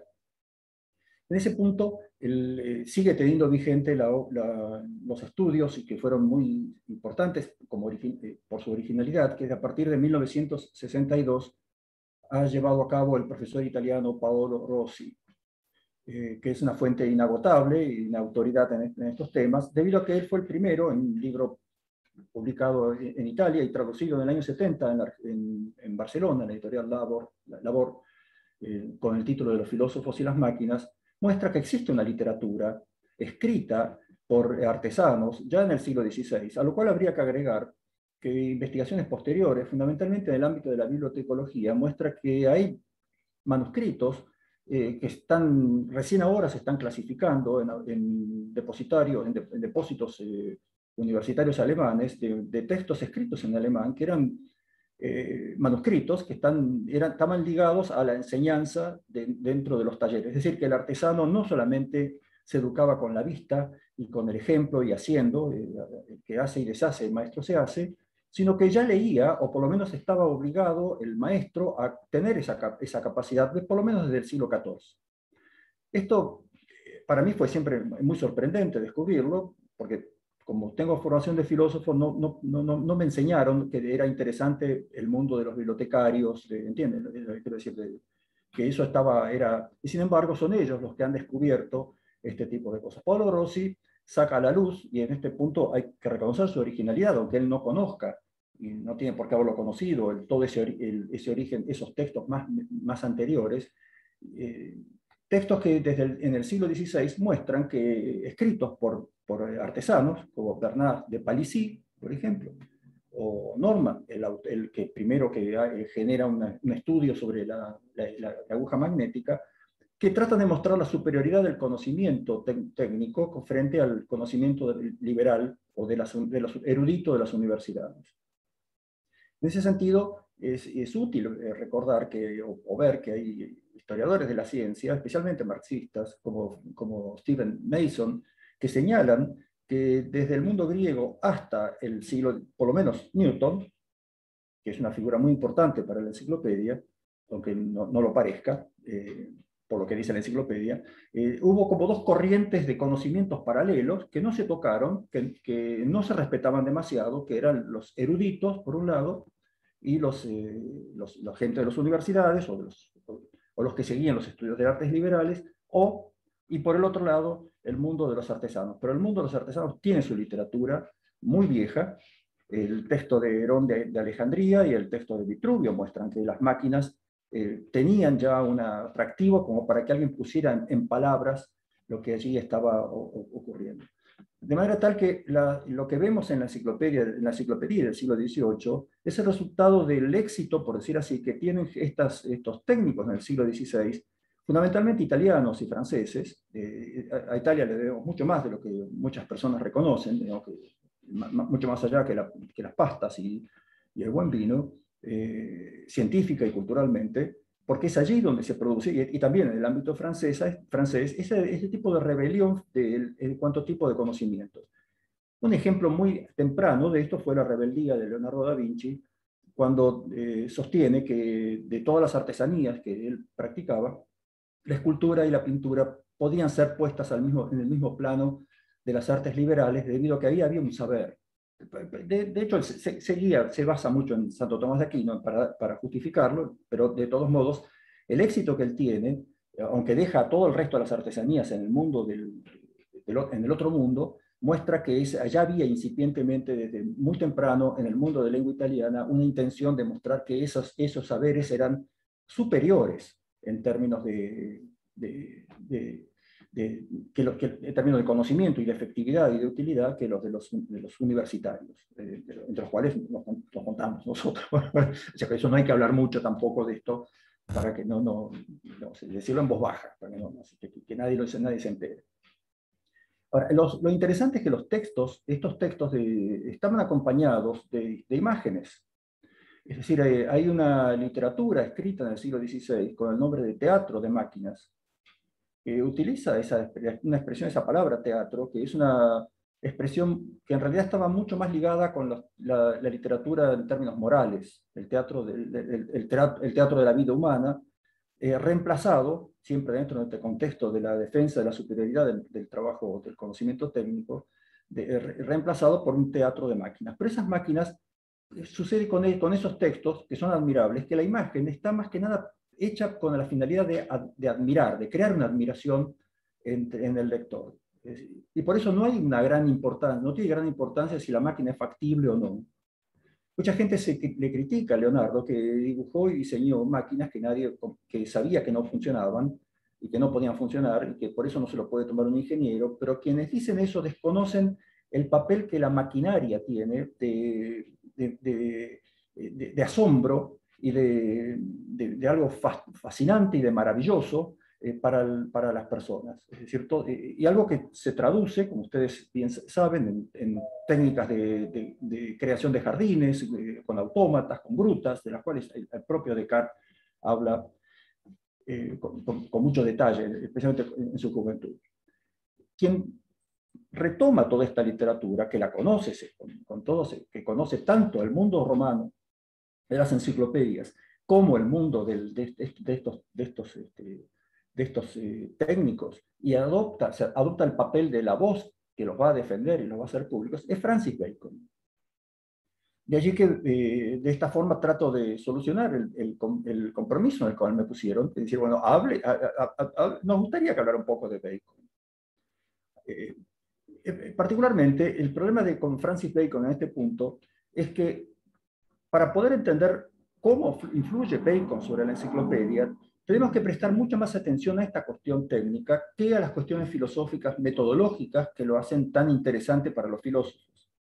En ese punto, el, eh, sigue teniendo vigente la, la, los estudios, y que fueron muy importantes como origi, eh, por su originalidad, que a partir de mil novecientos sesenta y dos ha llevado a cabo el profesor italiano Paolo Rossi, eh, que es una fuente inagotable y una autoridad en, en estos temas, debido a que él fue el primero en un libro publicado en, en Italia y traducido en el año setenta en, la, en, en Barcelona, en la editorial Labor, Labor eh, con el título de Los filósofos y las máquinas, muestra que existe una literatura escrita por artesanos ya en el siglo dieciséis, a lo cual habría que agregar que investigaciones posteriores, fundamentalmente en el ámbito de la bibliotecología, muestra que hay manuscritos eh, que están, recién ahora se están clasificando en, en depositarios, en, de, en depósitos eh, universitarios alemanes, de, de textos escritos en alemán, que eran Eh, manuscritos que están, eran, estaban ligados a la enseñanza de, dentro de los talleres. Es decir, que el artesano no solamente se educaba con la vista y con el ejemplo y haciendo, eh, que hace y deshace, el maestro se hace, sino que ya leía, o por lo menos estaba obligado el maestro a tener esa, esa capacidad, por lo menos desde el siglo catorce. Esto para mí fue siempre muy sorprendente descubrirlo, porque como tengo formación de filósofo, no, no, no, no me enseñaron que era interesante el mundo de los bibliotecarios, de, ¿entienden? Quiero decir, de, que eso estaba, era, y sin embargo son ellos los que han descubierto este tipo de cosas. Paolo Rossi saca a la luz, y en este punto hay que reconocer su originalidad, aunque él no conozca, y no tiene por qué haberlo conocido, el, todo ese, el, ese origen, esos textos más, más anteriores, eh, textos que desde el, en el siglo dieciséis muestran que, escritos por, por artesanos, como Bernard de Palissy, por ejemplo, o Norman, el, el que primero que genera una, un estudio sobre la, la, la aguja magnética, que tratan de mostrar la superioridad del conocimiento técnico frente al conocimiento liberal o de, las, de los eruditos de las universidades. En ese sentido, es, es útil recordar que, o, o ver que hay historiadores de la ciencia, especialmente marxistas, como, como Stephen Mason, que señalan que desde el mundo griego hasta el siglo, por lo menos Newton, que es una figura muy importante para la enciclopedia, aunque no, no lo parezca, eh, por lo que dice la enciclopedia, eh, hubo como dos corrientes de conocimientos paralelos que no se tocaron, que, que no se respetaban demasiado, que eran los eruditos, por un lado, y los, eh, los, la gente de las universidades, o, de los, o, o los que seguían los estudios de artes liberales, o, y por el otro lado, el mundo de los artesanos. Pero el mundo de los artesanos tiene su literatura muy vieja. El texto de Herón de, de Alejandría y el texto de Vitruvio muestran que las máquinas eh, tenían ya un atractivo como para que alguien pusiera en, en palabras lo que allí estaba o, o, ocurriendo. De manera tal que la, lo que vemos en la, enciclopedia, en la enciclopedia del siglo dieciocho es el resultado del éxito, por decir así, que tienen estas, estos técnicos en el siglo dieciséis, fundamentalmente italianos y franceses. Eh, a, a Italia le debemos mucho más de lo que muchas personas reconocen, digamos que mucho más allá que, la, que las pastas y, y el buen vino, eh, científica y culturalmente, porque es allí donde se produce, y, y también en el ámbito francés, francés ese, ese tipo de rebelión de, de cuanto tipo de conocimientos. Un ejemplo muy temprano de esto fue la rebeldía de Leonardo da Vinci, cuando eh, sostiene que de todas las artesanías que él practicaba, la escultura y la pintura podían ser puestas al mismo, en el mismo plano de las artes liberales, debido a que ahí había un saber. De, de hecho, se, se, guía, se basa mucho en Santo Tomás de Aquino para, para justificarlo, pero de todos modos, el éxito que él tiene, aunque deja todo el resto de las artesanías en el mundo del, del, en el otro mundo, muestra que es, allá había incipientemente, desde muy temprano, en el mundo de lengua italiana, una intención de mostrar que esos, esos saberes eran superiores en términos de, de, de De, que lo, que, en términos de conocimiento y de efectividad y de utilidad, que los de los, de los universitarios, eh, de, entre los cuales nos, nos contamos nosotros. O sea, que eso no hay que hablar mucho tampoco de esto, para que no, no, no decirlo en voz baja, para que, no, que, que nadie, lo, nadie se entere. Ahora, los, lo interesante es que los textos, estos textos de, estaban acompañados de, de imágenes. Es decir, eh, hay una literatura escrita en el siglo dieciséis con el nombre de Teatro de Máquinas, que utiliza esa, una expresión, esa palabra teatro, que es una expresión que en realidad estaba mucho más ligada con la, la, la literatura en términos morales, el teatro, del, el, el, teatro, el teatro de la vida humana, eh, reemplazado, siempre dentro de este contexto de la defensa de la superioridad del, del trabajo, del conocimiento técnico, de, eh, reemplazado por un teatro de máquinas. Pero esas máquinas, eh, sucede con, con esos textos, que son admirables, que la imagen está más que nada hecha con la finalidad de, de admirar, de crear una admiración en, en el lector. Y por eso no hay una gran importancia, no tiene gran importancia si la máquina es factible o no. Mucha gente se, le critica a Leonardo, que dibujó y diseñó máquinas que nadie que sabía que no funcionaban y que no podían funcionar, y que por eso no se lo puede tomar un ingeniero, pero quienes dicen eso desconocen el papel que la maquinaria tiene de, de, de, de, de asombro y de, de, de algo fascinante y de maravilloso eh, para, el, para las personas. Es decir, todo, eh, y algo que se traduce, como ustedes bien saben, en, en técnicas de, de, de creación de jardines, eh, con autómatas, con grutas, de las cuales el, el propio Descartes habla eh, con, con, con mucho detalle, especialmente en su juventud. Quien retoma toda esta literatura, que la conoce, con, con todos, que conoce tanto el mundo romano de las enciclopedias, como el mundo del, de, de, de estos, de estos, este, de estos eh, técnicos, y adopta, o sea, adopta el papel de la voz que los va a defender y los va a hacer públicos, es Francis Bacon. De allí que eh, de esta forma trato de solucionar el, el, el compromiso en el cual me pusieron, de decir, bueno, hable, a, a, a, a, nos gustaría que hablara un poco de Bacon. Eh, eh, particularmente, el problema de, con Francis Bacon en este punto es que para poder entender cómo influye Bacon sobre la enciclopedia, tenemos que prestar mucha más atención a esta cuestión técnica que a las cuestiones filosóficas metodológicas que lo hacen tan interesante para los filósofos.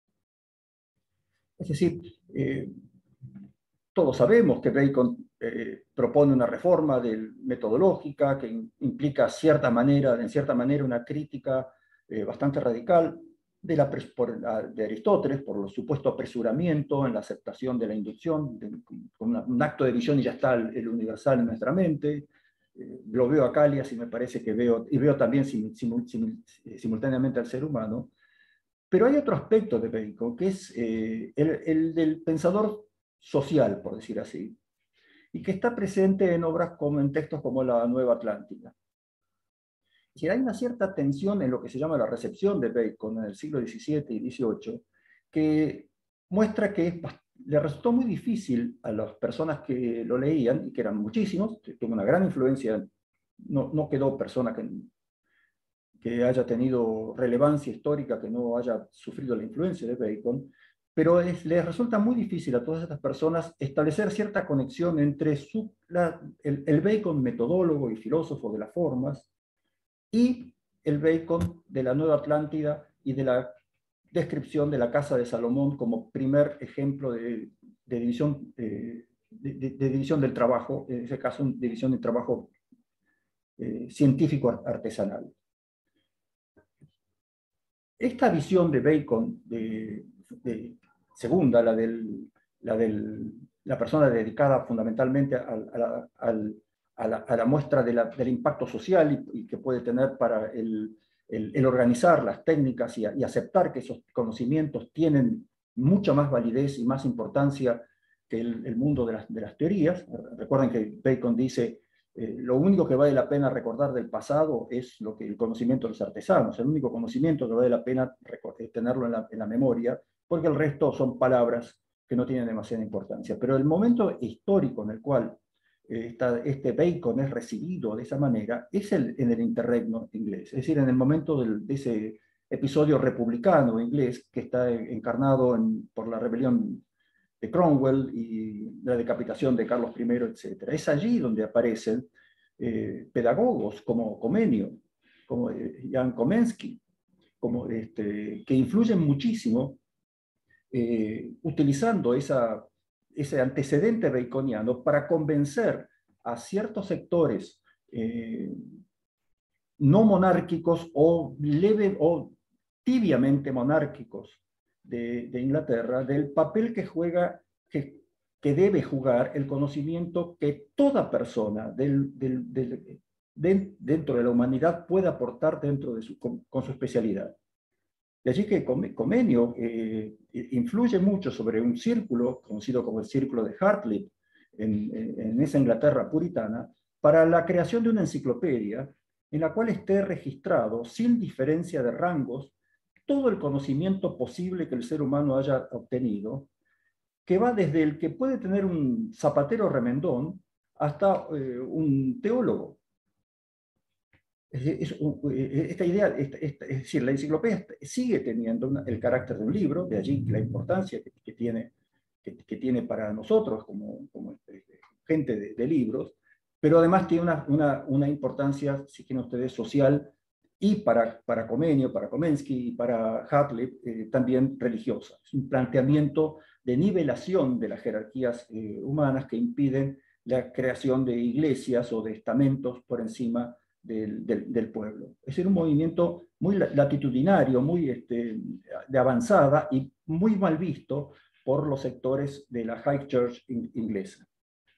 Es decir, eh, todos sabemos que Bacon eh, propone una reforma del, metodológica que in, implica cierta manera, en cierta manera una crítica eh, bastante radical de, la, por la, de Aristóteles por el supuesto apresuramiento en la aceptación de la inducción, de, con una, un acto de visión y ya está el, el universal en nuestra mente. Eh, lo veo a Callias y me parece que veo, y veo también sim, sim, sim, simultáneamente al ser humano. Pero hay otro aspecto de Bacon, que es eh, el, el del pensador social, por decir así, y que está presente en obras como en textos como La Nueva Atlántida. Y hay una cierta tensión en lo que se llama la recepción de Bacon en el siglo diecisiete y dieciocho, que muestra que es, le resultó muy difícil a las personas que lo leían, y que eran muchísimos, que tuvo una gran influencia, no, no quedó persona que... que haya tenido relevancia histórica, que no haya sufrido la influencia de Bacon, pero es, les resulta muy difícil a todas estas personas establecer cierta conexión entre su, la, el, el Bacon metodólogo y filósofo de las formas y el Bacon de la Nueva Atlántida y de la descripción de la Casa de Salomón como primer ejemplo de, de, división, eh, de, de, de división del trabajo, en ese caso, división del trabajo eh, científico artesanal. Esta visión de Bacon, de, de segunda, la de la, del, la persona dedicada fundamentalmente a, a, la, a, la, a la muestra de la, del impacto social y, y que puede tener para el, el, el organizar las técnicas y, y aceptar que esos conocimientos tienen mucha más validez y más importancia que el, el mundo de las, de las teorías. Recuerden que Bacon dice: Eh, lo único que vale la pena recordar del pasado es lo que el conocimiento de los artesanos, el único conocimiento que vale la pena tenerlo en la, en la memoria, porque el resto son palabras que no tienen demasiada importancia. Pero el momento histórico en el cual eh, está, este Bacon es recibido de esa manera es el, en el interregno inglés, es decir, en el momento del, de ese episodio republicano inglés que está encarnado en, por la rebelión de Cromwell y la decapitación de Carlos primero, etcétera. Es allí donde aparecen eh, pedagogos como Comenio, como eh, Jan Komensky, como, este, que influyen muchísimo eh, utilizando esa, ese antecedente baconiano para convencer a ciertos sectores eh, no monárquicos o, leve, o tibiamente monárquicos De, de Inglaterra, del papel que juega, que, que debe jugar el conocimiento que toda persona del, del, del, de, dentro de la humanidad puede aportar dentro de su, con, con su especialidad. De allí que Comenio eh, influye mucho sobre un círculo, conocido como el Círculo de Hartley, en, en esa Inglaterra puritana, para la creación de una enciclopedia en la cual esté registrado, sin diferencia de rangos, todo el conocimiento posible que el ser humano haya obtenido, que va desde el que puede tener un zapatero remendón hasta eh, un teólogo. Es, es, esta idea, esta, esta, es decir, la enciclopedia sigue teniendo una, el carácter de un libro, de allí la importancia que, que, tiene, que, que tiene para nosotros como, como gente de, de libros, pero además tiene una, una, una importancia, si quieren ustedes, social, y para, para Comenio, para Komensky y para Hartley eh, también religiosa. Es un planteamiento de nivelación de las jerarquías eh, humanas que impiden la creación de iglesias o de estamentos por encima del, del, del pueblo. Es decir, un movimiento muy latitudinario, muy este, de avanzada y muy mal visto por los sectores de la High Church inglesa.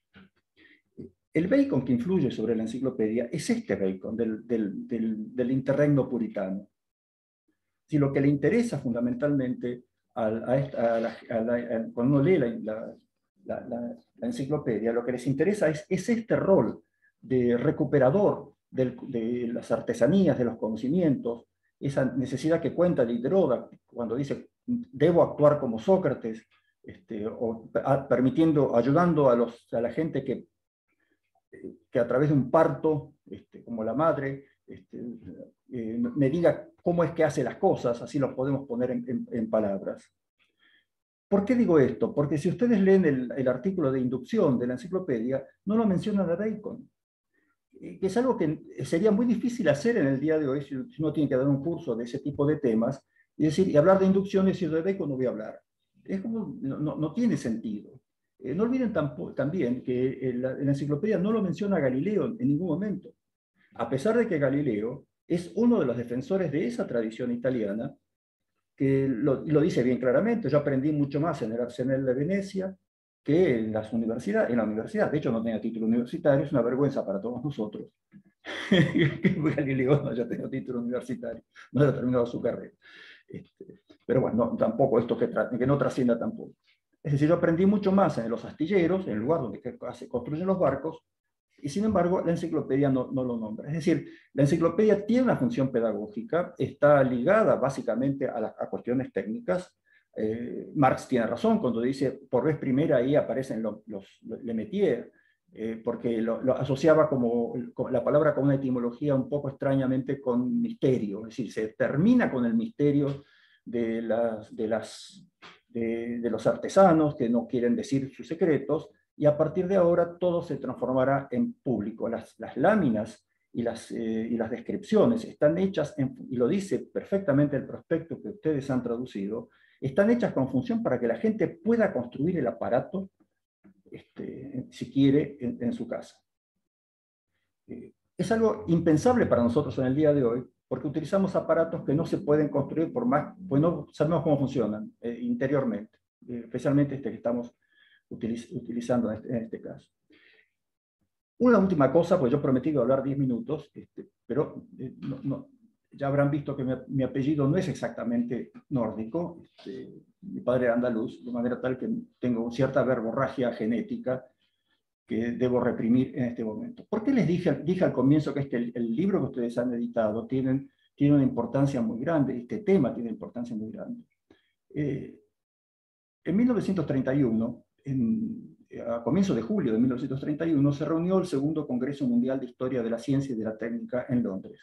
El Bacon que influye sobre la enciclopedia es este Bacon del, del, del, del interregno puritano. Si lo que le interesa fundamentalmente a, a esta, a la, a la, a, cuando uno lee la, la, la, la enciclopedia, lo que les interesa es, es este rol de recuperador del, de las artesanías, de los conocimientos, esa necesidad que cuenta Diderot cuando dice, debo actuar como Sócrates, este, o a, permitiendo, ayudando a, los, a la gente que, que a través de un parto, este, como la madre, este, eh, me diga cómo es que hace las cosas, así lo podemos poner en, en, en palabras. ¿Por qué digo esto? Porque si ustedes leen el, el artículo de inducción de la enciclopedia, no lo mencionan a Bacon, que es algo que sería muy difícil hacer en el día de hoy si uno tiene que dar un curso de ese tipo de temas, y decir, y hablar de inducción y decir de Bacon no voy a hablar. Es como, no, no tiene sentido. Eh, no olviden tampoco, también que en la, en la enciclopedia no lo menciona Galileo en ningún momento, a pesar de que Galileo es uno de los defensores de esa tradición italiana, que lo, lo dice bien claramente. Yo aprendí mucho más en el Arsenal de Venecia que en, las universidades, en la universidad. De hecho, no tenía título universitario, es una vergüenza para todos nosotros que Galileo no haya tenido título universitario, no haya terminado su carrera. Este, pero bueno, no, tampoco esto que, que no trascienda tampoco. Es decir, yo aprendí mucho más en los astilleros, en el lugar donde se construyen los barcos, y sin embargo la enciclopedia no, no lo nombra. Es decir, la enciclopedia tiene una función pedagógica, está ligada básicamente a, la, a cuestiones técnicas. Eh, Marx tiene razón cuando dice, por vez primera ahí aparecen los, los, los Le Métier, eh, porque lo, lo asociaba como, con la palabra con una etimología un poco extrañamente con misterio, es decir, se termina con el misterio de, las, de, las, de, de los artesanos que no quieren decir sus secretos, y a partir de ahora todo se transformará en público. Las, las láminas y las, eh, y las descripciones están hechas, en, y lo dice perfectamente el prospecto que ustedes han traducido, están hechas con función para que la gente pueda construir el aparato, este, si quiere, en, en su casa. Eh, es algo impensable para nosotros en el día de hoy, porque utilizamos aparatos que no se pueden construir por más, pues no sabemos cómo funcionan eh, interiormente, eh, especialmente este que estamos Utiliz, utilizando en este, en este caso. Una última cosa, pues yo prometí hablar diez minutos, este, pero eh, no, no, ya habrán visto que mi, mi apellido no es exactamente nórdico, este, mi padre era andaluz, de manera tal que tengo cierta verborragia genética que debo reprimir en este momento. ¿Por qué les dije, dije al comienzo que este, el, el libro que ustedes han editado tienen, tiene una importancia muy grande, este tema tiene importancia muy grande? Eh, en mil novecientos treinta y uno, En, a comienzos de julio de mil novecientos treinta y uno, se reunió el segundo Congreso Mundial de Historia de la Ciencia y de la Técnica en Londres.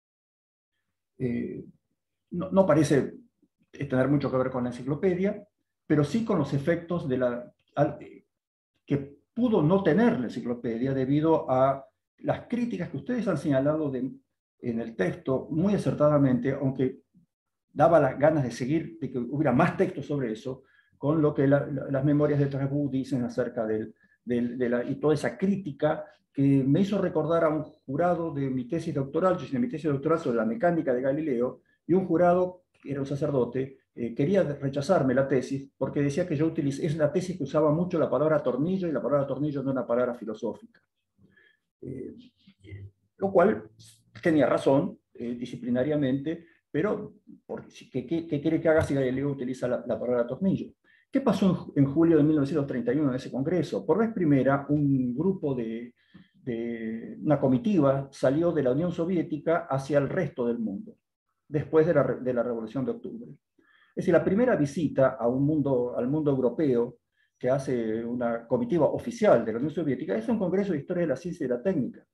Eh, no, no parece tener mucho que ver con la enciclopedia, pero sí con los efectos de la, al, que pudo no tener la enciclopedia debido a las críticas que ustedes han señalado de, en el texto muy acertadamente, aunque daba las ganas de seguir, de que hubiera más texto sobre eso, con lo que la, la, las memorias de Trasbourg dicen acerca del, del, de la, y toda esa crítica que me hizo recordar a un jurado de mi tesis doctoral. Yo hice mi tesis doctoral sobre la mecánica de Galileo, y un jurado, que era un sacerdote, eh, quería rechazarme la tesis porque decía que yo utilicé, es una tesis que usaba mucho la palabra tornillo, y la palabra tornillo no es una palabra filosófica. Eh, lo cual tenía razón, eh, disciplinariamente, pero ¿qué, qué, ¿qué quiere que haga si Galileo utiliza la, la palabra tornillo? ¿Qué pasó en, en julio de mil novecientos treinta y uno en ese congreso? Por vez primera, un grupo de, de una comitiva salió de la Unión Soviética hacia el resto del mundo, después de la, de la Revolución de Octubre. Es decir, la primera visita a un mundo, al mundo europeo que hace una comitiva oficial de la Unión Soviética es un congreso de historia de la ciencia y de la técnica.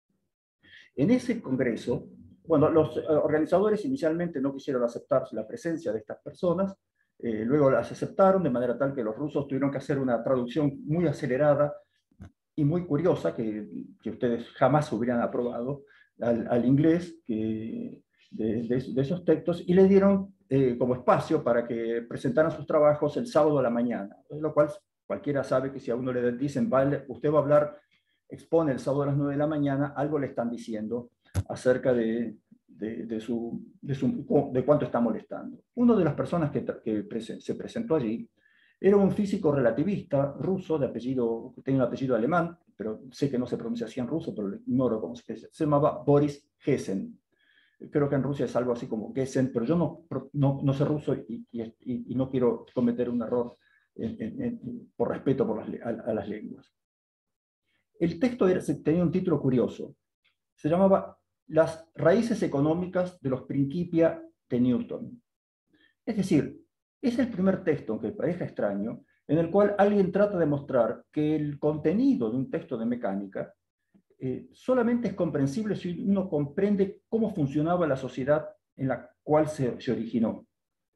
En ese congreso, bueno, los organizadores inicialmente no quisieron aceptar la presencia de estas personas, eh, luego las aceptaron, de manera tal que los rusos tuvieron que hacer una traducción muy acelerada y muy curiosa, que, que ustedes jamás hubieran aprobado, al, al inglés que, de, de, de esos textos, y le dieron eh, como espacio para que presentaran sus trabajos el sábado a la mañana, lo cual cualquiera sabe que si a uno le dicen, vale, usted va a hablar, expone el sábado a las nueve de la mañana, algo le están diciendo acerca de, de, de, su, de, su, de cuánto está molestando. Una de las personas que, que prese, se presentó allí era un físico relativista ruso, de apellido, tenía un apellido alemán, pero sé que no se pronuncia así en ruso, pero ignoro cómo se dice. Se llamaba Boris Gessen. Creo que en Rusia es algo así como Gessen, pero yo no, no, no sé ruso y, y, y no quiero cometer un error en, en, en, por respeto por las, a, a las lenguas. El texto era, tenía un título curioso. Se llamaba las raíces económicas de los Principia de Newton. Es decir, es el primer texto, aunque parezca extraño, en el cual alguien trata de mostrar que el contenido de un texto de mecánica eh, solamente es comprensible si uno comprende cómo funcionaba la sociedad en la cual se, se originó.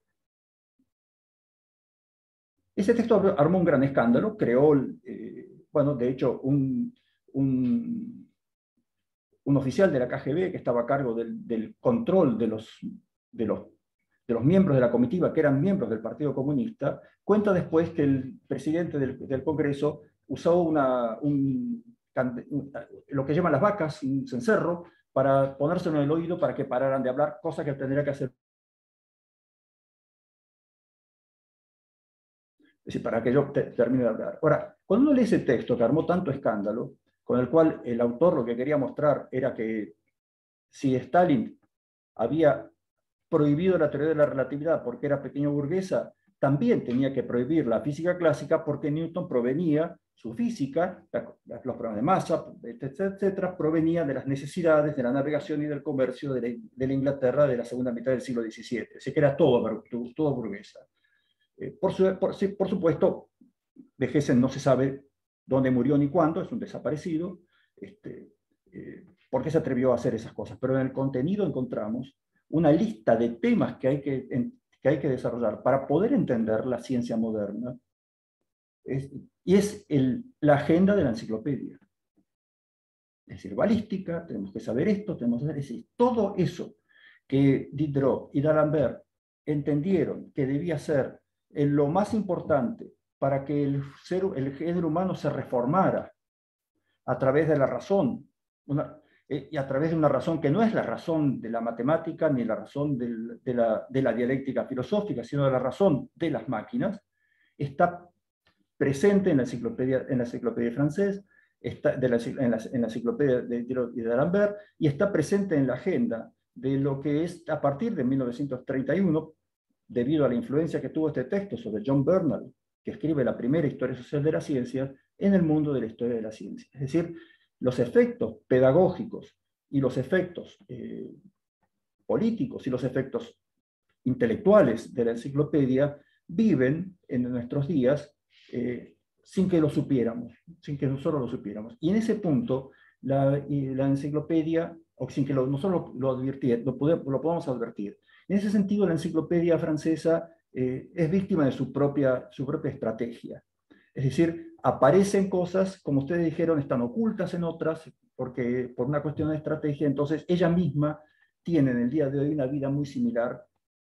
Ese texto armó un gran escándalo, creó, eh, bueno, de hecho, un, un, un oficial de la K G B que estaba a cargo del, del control de los, de, los, de los miembros de la comitiva, que eran miembros del Partido Comunista, cuenta después que el presidente del, del Congreso usó una, un, un, lo que llaman las vacas, un cencerro, para ponérselo en el oído para que pararan de hablar, cosa que tendría que hacer. Es decir, para que yo te, termine de hablar. Ahora, cuando uno lee ese texto que armó tanto escándalo, con el cual el autor lo que quería mostrar era que si Stalin había prohibido la teoría de la relatividad porque era pequeño burguesa, también tenía que prohibir la física clásica porque Newton provenía, su física, los problemas de masa, etcétera, etcétera, provenía de las necesidades de la navegación y del comercio de la, de la Inglaterra de la segunda mitad del siglo diecisiete. Así que era todo, todo burguesa. Eh, por, su, por, sí, por supuesto, de Hessen no se sabe dónde murió ni cuándo, es un desaparecido, este, eh, por qué se atrevió a hacer esas cosas. Pero en el contenido encontramos una lista de temas que hay que, en, que, hay que desarrollar para poder entender la ciencia moderna, es, y es el, la agenda de la enciclopedia. Es decir, balística, tenemos que saber esto, tenemos que saber eso. Todo eso que Diderot y D'Alembert entendieron que debía ser en lo más importante para que el, ser, el género humano se reformara a través de la razón, una, eh, y a través de una razón que no es la razón de la matemática ni la razón del, de, la, de la dialéctica filosófica, sino la razón de las máquinas, está presente en la enciclopedia, en la enciclopedia francesa, está de la, en, la, en la enciclopedia de Diderot y de D'Alembert, y está presente en la agenda de lo que es a partir de mil novecientos treinta y uno, debido a la influencia que tuvo este texto sobre John Bernal, que escribe la primera historia social de la ciencia, en el mundo de la historia de la ciencia. Es decir, los efectos pedagógicos y los efectos eh, políticos y los efectos intelectuales de la enciclopedia viven en nuestros días eh, sin que lo supiéramos, sin que nosotros lo supiéramos. Y en ese punto, la, la enciclopedia, o sin que lo, nosotros lo, lo, lo, podemos, lo podamos advertir, en ese sentido la enciclopedia francesa eh, es víctima de su propia, su propia estrategia. Es decir, aparecen cosas, como ustedes dijeron, están ocultas en otras, porque por una cuestión de estrategia, entonces ella misma tiene en el día de hoy una vida muy similar,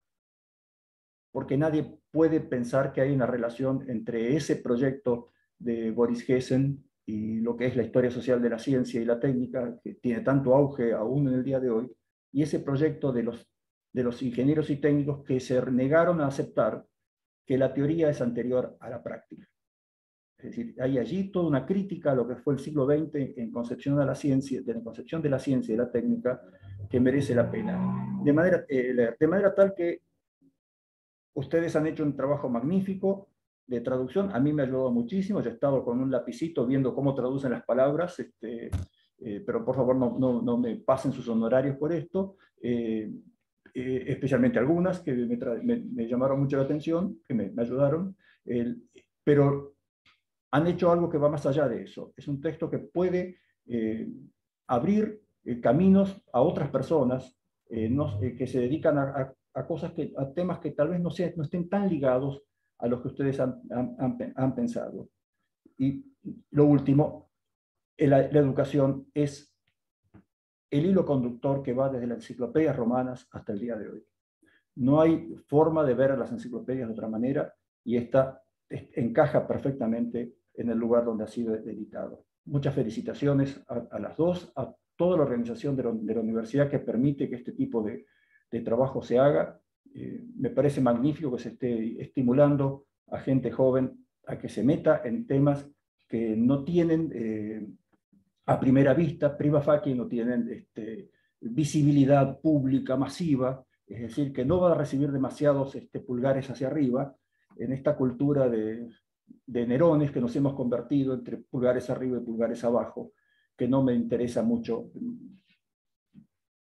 porque nadie puede pensar que hay una relación entre ese proyecto de Boris Hessen y lo que es la historia social de la ciencia y la técnica, que tiene tanto auge aún en el día de hoy, y ese proyecto de los, de los ingenieros y técnicos que se negaron a aceptar que la teoría es anterior a la práctica. Es decir, hay allí toda una crítica a lo que fue el siglo veinte en concepción de la ciencia, de la concepción de la ciencia y de la técnica, que merece la pena. De manera, eh, de manera tal que ustedes han hecho un trabajo magnífico de traducción, a mí me ha ayudado muchísimo, yo he estado con un lapicito viendo cómo traducen las palabras, este, eh, pero por favor no, no, no me pasen sus honorarios por esto, eh, eh, especialmente algunas que me, me, me llamaron mucho la atención, que me, me ayudaron, eh, pero han hecho algo que va más allá de eso. Es un texto que puede eh, abrir eh, caminos a otras personas eh, no, eh, que se dedican a, a, a, cosas que, a temas que tal vez no, sea, no estén tan ligados a los que ustedes han, han, han pensado. Y lo último, la, la educación es el hilo conductor que va desde las enciclopedias romanas hasta el día de hoy. No hay forma de ver a las enciclopedias de otra manera, y esta encaja perfectamente en el lugar donde ha sido editado. Muchas felicitaciones a, a las dos, a toda la organización de, lo, de la universidad que permite que este tipo de, de trabajo se haga. Eh, me parece magnífico que se esté estimulando a gente joven a que se meta en temas que no tienen eh, a primera vista, prima facie, no tienen este, visibilidad pública masiva, es decir, que no va a recibir demasiados este, pulgares hacia arriba en esta cultura de, de nerones que nos hemos convertido entre pulgares arriba y pulgares abajo, que no me interesa mucho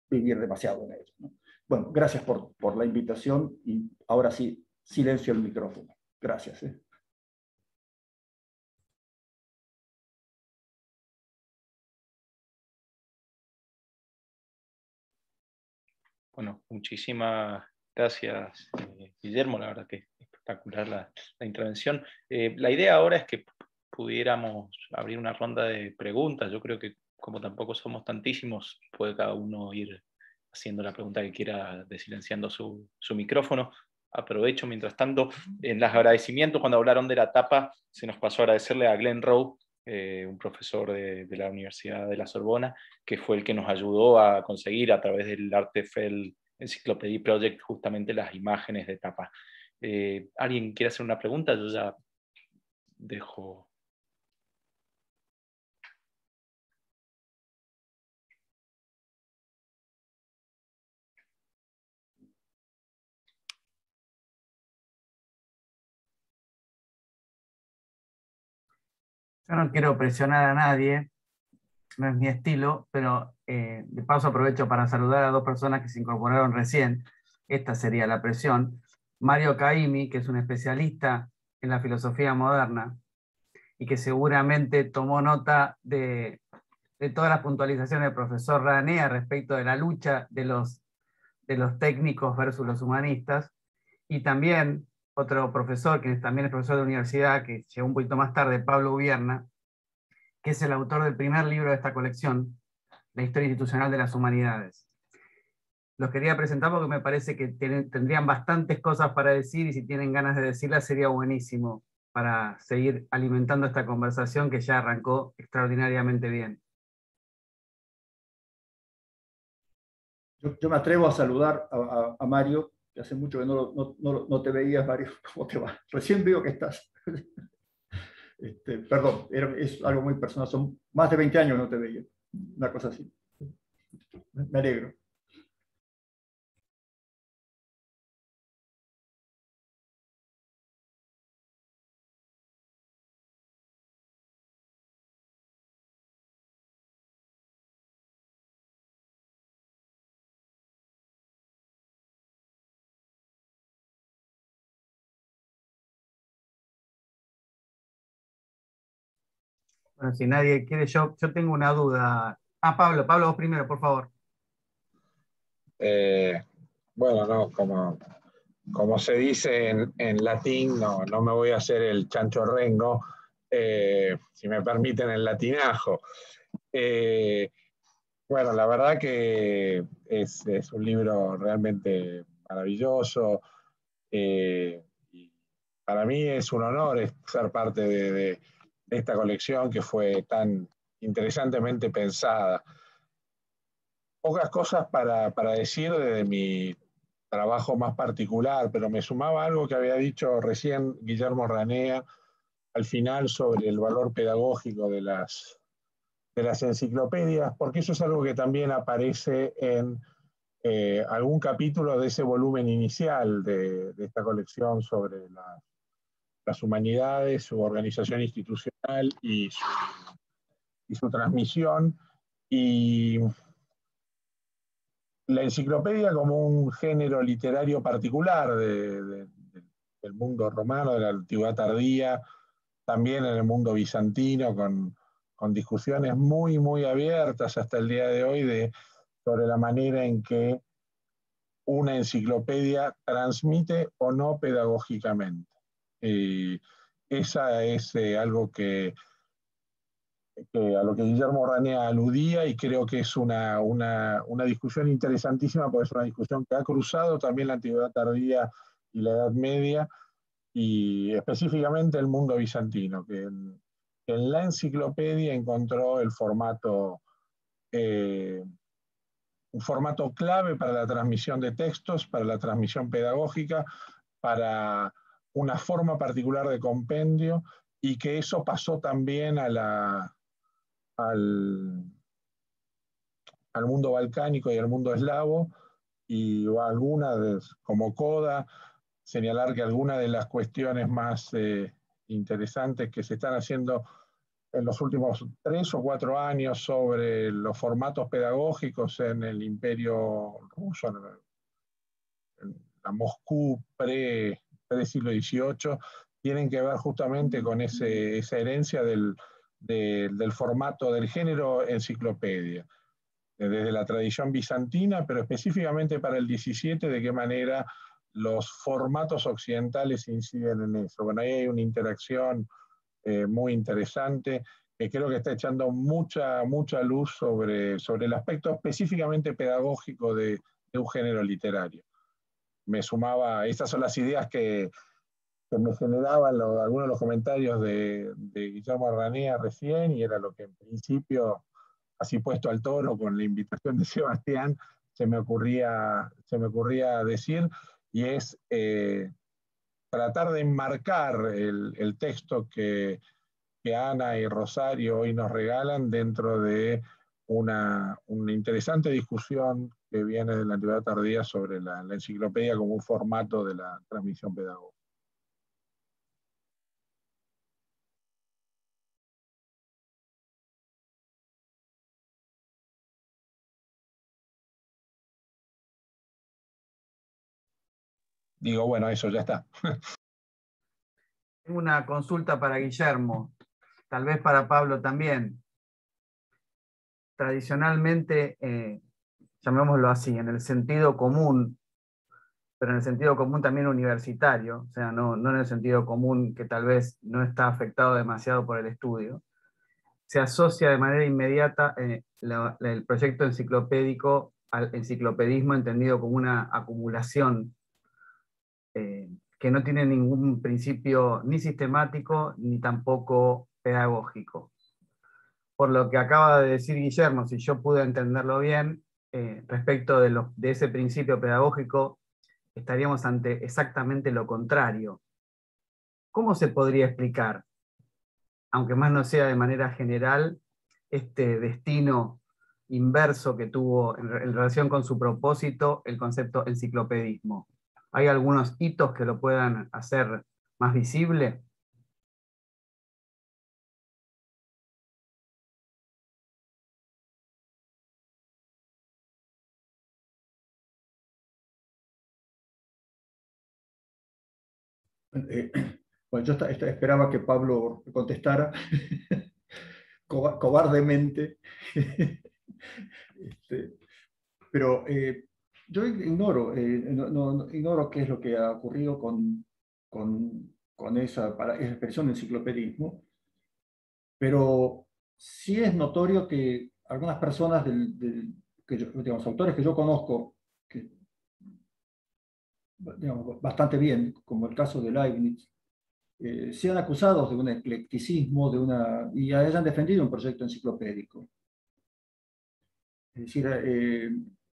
vivir demasiado en ello, ¿no? Bueno, gracias por, por la invitación y ahora sí, silencio el micrófono. Gracias. ¿eh? Bueno, muchísimas gracias, eh, Guillermo, la verdad que es espectacular la, la intervención. Eh, la idea ahora es que pudiéramos abrir una ronda de preguntas. Yo creo que como tampoco somos tantísimos, puede cada uno ir haciendo la pregunta que quiera, desilenciando su, su micrófono. Aprovecho, mientras tanto, en los agradecimientos, cuando hablaron de la tapa, se nos pasó a agradecerle a Glenn Rowe, eh, un profesor de, de la Universidad de la Sorbona, que fue el que nos ayudó a conseguir a través del Artefel Encyclopedia Project justamente las imágenes de tapa. Eh, ¿Alguien quiere hacer una pregunta? Yo ya dejo... Yo no quiero presionar a nadie, no es mi estilo, pero eh, de paso aprovecho para saludar a dos personas que se incorporaron recién. Esta sería la presión. Mario Caimi, que es un especialista en la filosofía moderna y que seguramente tomó nota de, de todas las puntualizaciones del profesor Ranea respecto de la lucha de los, de los técnicos versus los humanistas. Y también otro profesor, que también es profesor de universidad, que llegó un poquito más tarde, Pablo Ubierna, que es el autor del primer libro de esta colección, La Historia Institucional de las Humanidades. Los quería presentar porque me parece que tienen, tendrían bastantes cosas para decir y si tienen ganas de decirlas sería buenísimo para seguir alimentando esta conversación que ya arrancó extraordinariamente bien. Yo, yo me atrevo a saludar a, a, a Mario, que hace mucho que no, no, no, no te veías, Mario. ¿Cómo te va? Recién veo que estás. Este, perdón, era, es algo muy personal. Son más de veinte años que no te veía. Una cosa así. Me alegro. Bueno, si nadie quiere, yo, yo tengo una duda. Ah, Pablo, Pablo, vos primero, por favor. Eh, bueno, no, como, como se dice en, en latín, no, no me voy a hacer el chancho rengo, eh, si me permiten el latinajo. Eh, bueno, la verdad que es, es un libro realmente maravilloso. Eh, y para mí es un honor ser parte de, de, de esta colección que fue tan interesantemente pensada. Pocas cosas para, para decir desde mi trabajo más particular, pero me sumaba algo que había dicho recién Guillermo Ranea al final sobre el valor pedagógico de las, de las enciclopedias, porque eso es algo que también aparece en eh, algún capítulo de ese volumen inicial de, de esta colección sobre la, las humanidades, su organización institucional y su, y su transmisión. Y la enciclopedia como un género literario particular de, de, de, del mundo romano, de la antigüedad tardía, también en el mundo bizantino, con, con discusiones muy, muy abiertas hasta el día de hoy de, sobre la manera en que una enciclopedia transmite o no pedagógicamente. Eh, esa es eh, algo que, que a lo que Guillermo Ranea aludía y creo que es una, una, una discusión interesantísima porque es una discusión que ha cruzado también la antigüedad tardía y la Edad Media y específicamente el mundo bizantino, que en, en la enciclopedia encontró el formato, eh, un formato clave para la transmisión de textos, para la transmisión pedagógica, para una forma particular de compendio y que eso pasó también a la, al, al mundo balcánico y al mundo eslavo, y algunas, como Coda, señalar que algunas de las cuestiones más eh, interesantes que se están haciendo en los últimos tres o cuatro años sobre los formatos pedagógicos en el Imperio Ruso, en la Moscú pre, pre siglo dieciocho, tienen que ver justamente con ese, esa herencia del, de, del formato del género enciclopedia, desde la tradición bizantina, pero específicamente para el diecisiete, de qué manera los formatos occidentales inciden en eso. Bueno, ahí hay una interacción eh, muy interesante, que creo que está echando mucha, mucha luz sobre, sobre el aspecto específicamente pedagógico de, de un género literario. Me sumaba, estas son las ideas que, que me generaban lo, algunos de los comentarios de, de Guillermo Arranea recién, y era lo que en principio, así puesto al toro con la invitación de Sebastián, se me ocurría, se me ocurría decir, y es eh, tratar de enmarcar el, el texto que, que Ana y Rosario hoy nos regalan dentro de una, una interesante discusión que viene de la Antigüedad Tardía sobre la, la enciclopedia como un formato de la transmisión pedagógica. Digo, bueno, eso ya está. Tengo una consulta para Guillermo, tal vez para Pablo también. Tradicionalmente, eh, llamémoslo así, en el sentido común, pero en el sentido común también universitario, o sea, no, no en el sentido común que tal vez no está afectado demasiado por el estudio, se asocia de manera inmediata eh, la, la, el proyecto enciclopédico al enciclopedismo entendido como una acumulación eh, que no tiene ningún principio ni sistemático ni tampoco pedagógico. Por lo que acaba de decir Guillermo, si yo pude entenderlo bien, eh, respecto de, lo, de ese principio pedagógico, estaríamos ante exactamente lo contrario. ¿Cómo se podría explicar, aunque más no sea de manera general, este destino inverso que tuvo en, en relación con su propósito el concepto enciclopedismo? ¿Hay algunos hitos que lo puedan hacer más visible? Eh, bueno, yo esta, esta, esperaba que Pablo contestara cobardemente, este, pero eh, yo ignoro, eh, no, no, ignoro qué es lo que ha ocurrido con, con, con esa, para, esa expresión de enciclopedismo, pero sí es notorio que algunas personas, del, del, que yo, digamos, autores que yo conozco, que, digamos, bastante bien, como el caso de Leibniz, eh, sean acusados de un eclecticismo, de una, y hayan defendido un proyecto enciclopédico. Es decir, eh,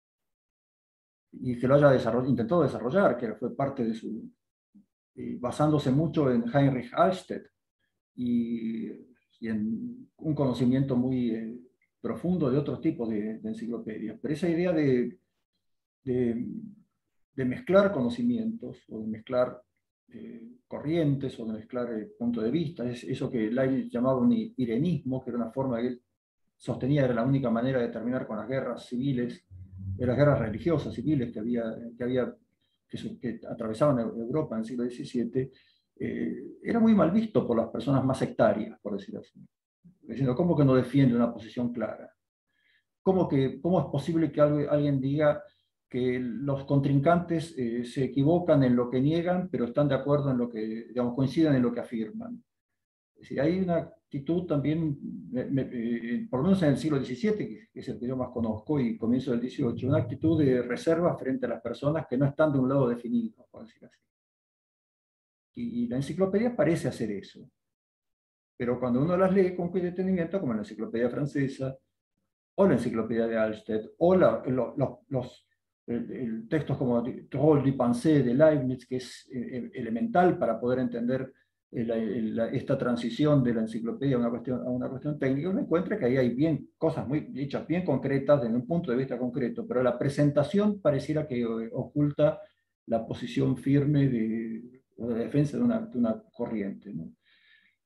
y que lo haya desarroll, intentado desarrollar, que fue parte de su, eh, basándose mucho en Heinrich Alsted y, y en un conocimiento muy eh, profundo de otros tipos de, de enciclopedias. Pero esa idea de, de, de mezclar conocimientos o de mezclar eh, corrientes o de mezclar eh, puntos de vista, es eso que Leibniz llamaba un irenismo, que era una forma que él sostenía era la única manera de terminar con las guerras civiles, de las guerras religiosas civiles que, había, que, había, que, que atravesaban Europa en el siglo diecisiete, eh, era muy mal visto por las personas más sectarias, por decirlo así. Diciendo, ¿cómo que no defiende una posición clara? ¿Cómo, que, cómo es posible que alguien diga que los contrincantes eh, se equivocan en lo que niegan, pero están de acuerdo en lo que, digamos, coinciden en lo que afirman? Es decir, hay una actitud también, me, me, eh, por lo menos en el siglo diecisiete, que es el que yo más conozco, y comienzo del dieciocho, una actitud de reserva frente a las personas que no están de un lado definido, por decir así. Y, y la enciclopedia parece hacer eso. Pero cuando uno las lee con detenimiento, como la enciclopedia francesa, o la enciclopedia de Alsted, o la, lo, lo, los el, el textos como Drôle de pensée de Leibniz, que es eh, elemental para poder entender la, la, esta transición de la enciclopedia a una cuestión, a una cuestión técnica, uno encuentra que ahí hay bien, cosas muy dichas, bien concretas, desde un punto de vista concreto, pero la presentación pareciera que oculta la posición firme de, de defensa de una, de una corriente, ¿no?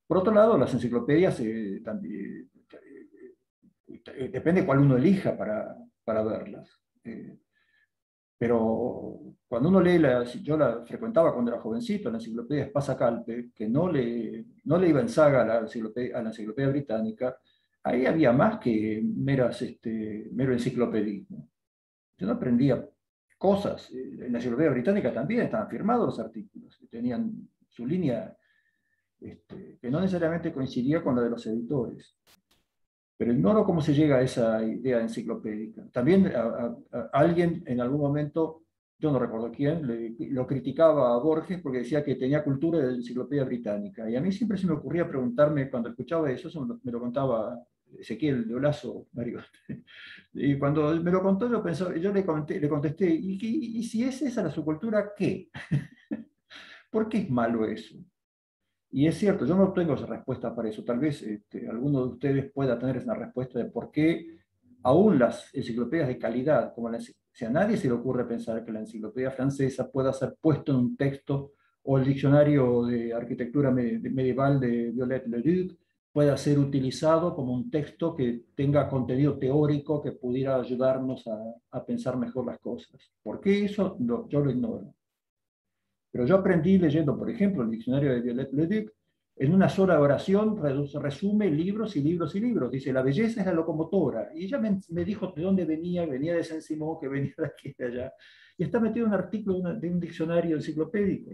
Por otro lado, las enciclopedias eh, también, eh, depende cuál uno elija para, para verlas. Eh, pero cuando uno lee, la, yo la frecuentaba cuando era jovencito, la enciclopedia Espasa Calpe, que no le, no le iba en saga a la enciclopedia, a la enciclopedia británica, ahí había más que meras, este, mero enciclopedismo. Yo no aprendía cosas. En la enciclopedia británica también estaban firmados los artículos, tenían su línea este, que no necesariamente coincidía con la de los editores. Pero ignoro cómo se llega a esa idea enciclopédica. También a, a, a alguien en algún momento, yo no recuerdo quién, le, lo criticaba a Borges porque decía que tenía cultura de la enciclopedia británica. Y a mí siempre se me ocurría preguntarme, cuando escuchaba eso, eso me lo contaba Ezequiel de Olazo, Mario. Y cuando me lo contó, yo, pensaba, yo le, conté, le contesté, ¿y, y, y si es esa la su cultura, qué? ¿Por qué es malo eso? Y es cierto, yo no tengo esa respuesta para eso. Tal vez este, alguno de ustedes pueda tener esa respuesta de por qué aún las enciclopedias de calidad, como la, si a nadie se le ocurre pensar que la enciclopedia francesa pueda ser puesto en un texto, o el diccionario de arquitectura medieval de Viollet-le-Duc pueda ser utilizado como un texto que tenga contenido teórico que pudiera ayudarnos a, a pensar mejor las cosas. ¿Por qué eso? No, yo lo ignoro. Pero yo aprendí leyendo, por ejemplo, el diccionario de Viollet-le-Duc, en una sola oración resume libros y libros y libros. Dice, la belleza es la locomotora. Y ella me, me dijo de dónde venía, venía de Saint-Simon, que venía de aquí y de allá. Y está metido en un artículo de, una, de un diccionario enciclopédico.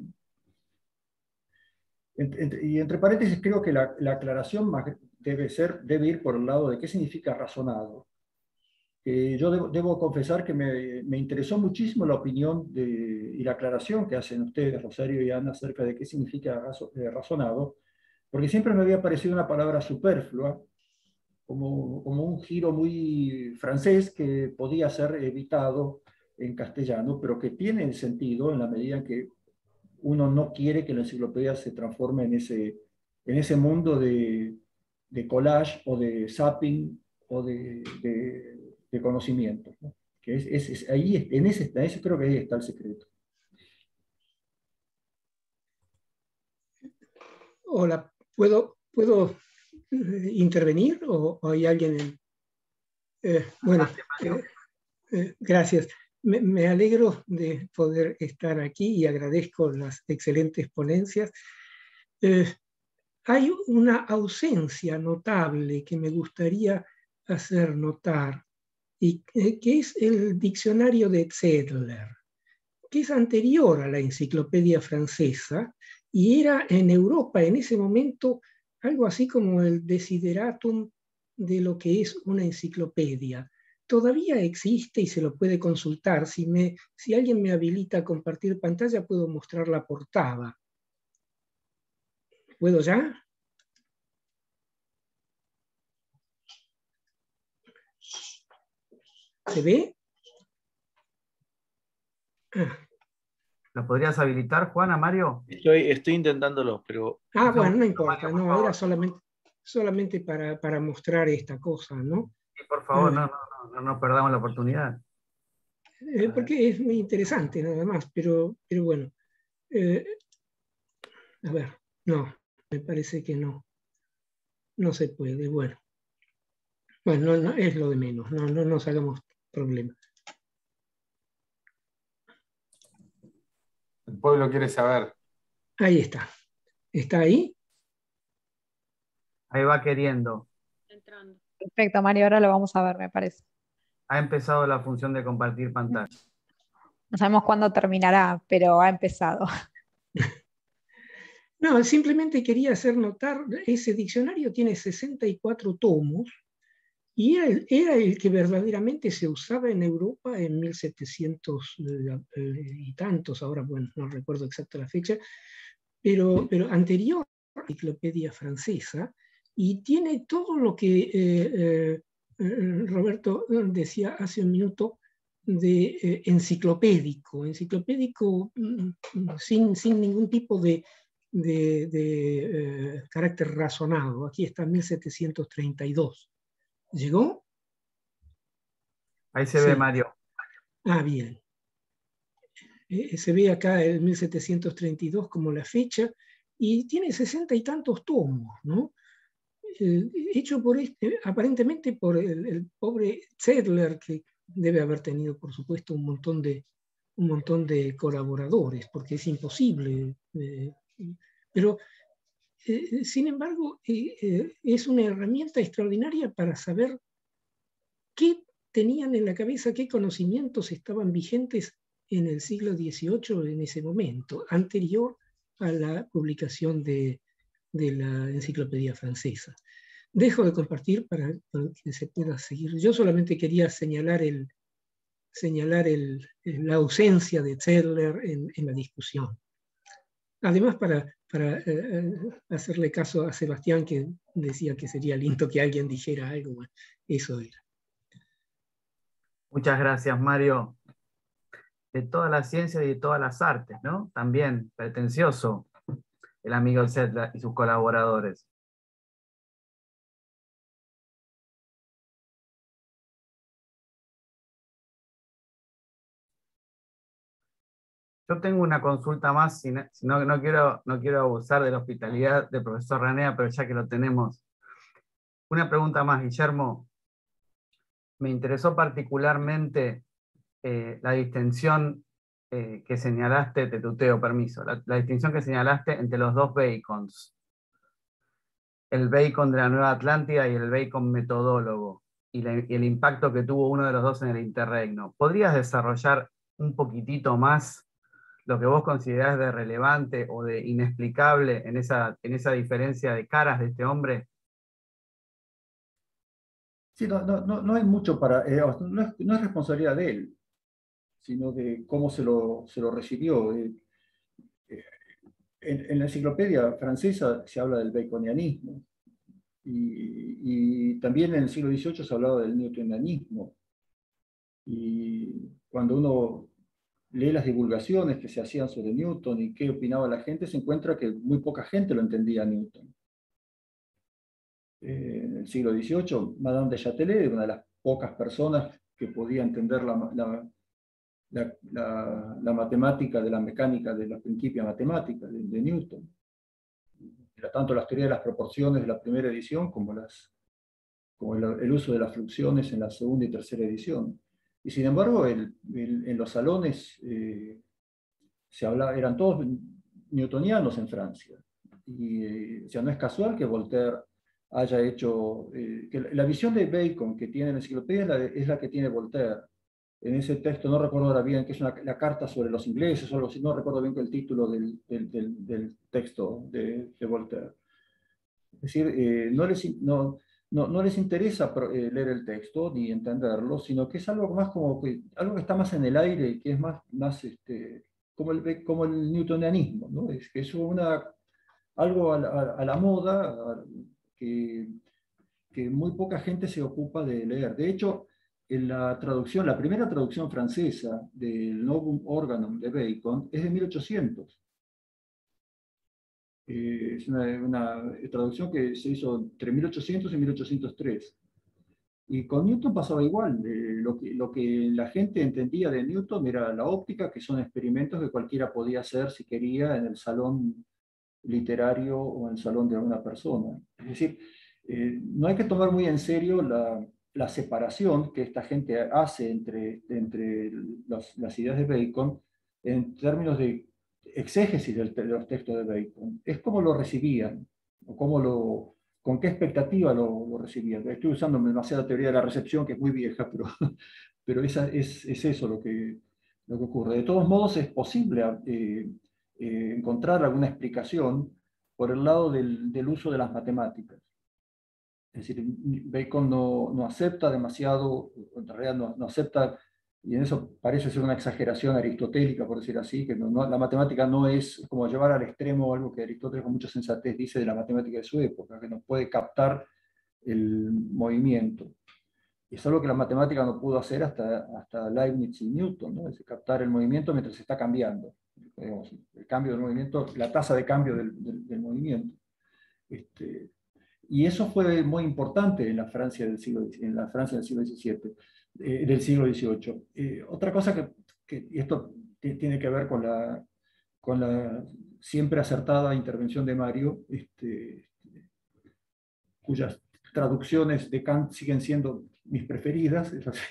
Entre, y entre paréntesis, creo que la, la aclaración más debe, ser, debe ir por el lado de qué significa razonado. Eh, yo debo, debo confesar que me, me interesó muchísimo la opinión de, y la aclaración que hacen ustedes, Rosario y Ana, acerca de qué significa razo, eh, razonado, porque siempre me había parecido una palabra superflua, como, como un giro muy francés que podía ser evitado en castellano, pero que tiene sentido en la medida en que uno no quiere que la enciclopedia se transforme en ese, en ese mundo de, de collage o de zapping o de, de de conocimiento, ¿no? Que es, es, es, ahí, en ese, en ese creo que ahí está el secreto. Hola, ¿puedo, puedo eh, intervenir o, o hay alguien? En, eh, bueno, eh, eh, gracias. Me, me alegro de poder estar aquí y agradezco las excelentes ponencias. Eh, hay una ausencia notable que me gustaría hacer notar, y que es el diccionario de Zedler, que es anterior a la enciclopedia francesa y era en Europa en ese momento algo así como el desideratum de lo que es una enciclopedia. Todavía existe y se lo puede consultar. Si, me, si alguien me habilita a compartir pantalla, puedo mostrar la portada. ¿Puedo ya? ¿Se ve? Ah. ¿Lo podrías habilitar, Juana, Mario? Estoy, estoy intentándolo, pero... Ah, bueno, no importa, Mario, no, era solamente, solamente para, para mostrar esta cosa, ¿no? Sí, por favor, eh, no, no, no, no, no perdamos la oportunidad. Eh, porque es muy interesante nada más, pero, pero bueno. Eh, a ver, no, me parece que no. No se puede, bueno. Bueno, no, no, es lo de menos, no, no nos hagamos problemas. El pueblo quiere saber. Ahí está. ¿Está ahí? Ahí va queriendo. Entrando. Perfecto, Mario, ahora lo vamos a ver, me parece. Ha empezado la función de compartir pantalla. No sabemos cuándo terminará, pero ha empezado. No, simplemente quería hacer notar, ese diccionario tiene sesenta y cuatro tomos, y era el, era el que verdaderamente se usaba en Europa en mil setecientos y tantos, ahora bueno, no recuerdo exacta la fecha, pero, pero anterior a la enciclopedia francesa, y tiene todo lo que eh, eh, Roberto decía hace un minuto de eh, enciclopédico, enciclopédico sin, sin ningún tipo de, de, de eh, carácter razonado. Aquí está mil setecientos treinta y dos. ¿Llegó? Ahí se sí. ve, Mario. Ah, bien. Eh, se ve acá el mil setecientos treinta y dos como la fecha, y tiene sesenta y tantos tomos, ¿no? Eh, hecho por este, aparentemente por el, el pobre Zedler, que debe haber tenido, por supuesto, un montón de, un montón de colaboradores, porque es imposible. Eh, pero, eh, sin embargo, eh, eh, es una herramienta extraordinaria para saber qué tenían en la cabeza, qué conocimientos estaban vigentes en el siglo dieciocho en ese momento, anterior a la publicación de, de la enciclopedia francesa. Dejo de compartir para, para que se pueda seguir. Yo solamente quería señalar, el, señalar el, la ausencia de Zedler en, en la discusión. Además, para, para eh, hacerle caso a Sebastián, que decía que sería lindo que alguien dijera algo, bueno, eso era. Muchas gracias, Mario. De todas las ciencias y de todas las artes, ¿no? También pretencioso el amigo Zedler y sus colaboradores. Yo tengo una consulta más, si no, si no, no, quiero, no quiero abusar de la hospitalidad del profesor Ranea, pero ya que lo tenemos. Una pregunta más, Guillermo. Me interesó particularmente eh, la distinción eh, que señalaste, te tuteo, permiso, la, la distinción que señalaste entre los dos Bacons. El Bacon de la Nueva Atlántida y el Bacon metodólogo, y, la, y el impacto que tuvo uno de los dos en el interregno. ¿Podrías desarrollar un poquitito más lo que vos considerás de relevante o de inexplicable en esa, en esa diferencia de caras de este hombre? Sí, no, no, no, no hay mucho para... Eh, no, es, no es responsabilidad de él, sino de cómo se lo, se lo recibió. Eh, eh, en, en la enciclopedia francesa se habla del baconianismo, y, y también en el siglo dieciocho se hablaba del newtonianismo. Y cuando uno lee las divulgaciones que se hacían sobre Newton y qué opinaba la gente, se encuentra que muy poca gente lo entendía a Newton. Eh, en el siglo dieciocho, Madame de Châtelet era una de las pocas personas que podía entender la, la, la, la, la matemática de la mecánica de los principios matemáticos de, de Newton. Era tanto las teorías de las proporciones de la primera edición como, las, como el, el uso de las fluxiones en la segunda y tercera edición. Y sin embargo, el, el, en los salones eh, se hablaba, eran todos newtonianos en Francia. Y eh, o sea, no es casual que Voltaire haya hecho... Eh, que la visión de Bacon que tiene en la enciclopedia es la, es la que tiene Voltaire. En ese texto, no recuerdo ahora bien, que es una, la carta sobre los ingleses, o algo así, no recuerdo bien el título del, del, del, del texto de, de Voltaire. Es decir, eh, no, les, no, no, no les interesa eh, leer el texto ni entenderlo, sino que es algo más como que, algo que está más en el aire, que es más, más este, como, el, como el newtonianismo, ¿no? Es que es una, algo a la, a la moda a, que, que muy poca gente se ocupa de leer. De hecho, en la traducción, la primera traducción francesa del Novum Organum de Bacon es de mil ochocientos. Eh, es una, una traducción que se hizo entre mil ochocientos y mil ochocientos tres. Y con Newton pasaba igual. Eh, lo, que, lo que la gente entendía de Newton era la óptica, que son experimentos que cualquiera podía hacer si quería en el salón literario o en el salón de alguna persona. Es decir, eh, no hay que tomar muy en serio la, la separación que esta gente hace entre, entre los, las ideas de Bacon en términos de exégesis de los textos de Bacon. Es como lo recibían, o cómo lo, con qué expectativa lo, lo recibían. Estoy usando demasiada teoría de la recepción, que es muy vieja, pero, pero esa, es, es eso lo que, lo que ocurre. De todos modos, es posible eh, eh, encontrar alguna explicación por el lado del, del uso de las matemáticas. Es decir, Bacon no, no acepta demasiado, en realidad no, no acepta, y en eso parece ser una exageración aristotélica, por decir así, que no, no, la matemática no es como llevar al extremo algo que Aristóteles con mucha sensatez dice de la matemática de su época, que no puede captar el movimiento. Y es algo que la matemática no pudo hacer hasta, hasta Leibniz y Newton, ¿no? Es captar el movimiento mientras se está cambiando. Digamos, el cambio del movimiento, la tasa de cambio del, del, del movimiento. Este, y eso fue muy importante en la Francia del siglo, en la Francia del siglo diecisiete, eh, del siglo dieciocho. Eh, otra cosa que, que y esto tiene que ver con la, con la siempre acertada intervención de Mario, este, cuyas traducciones de Kant siguen siendo mis preferidas.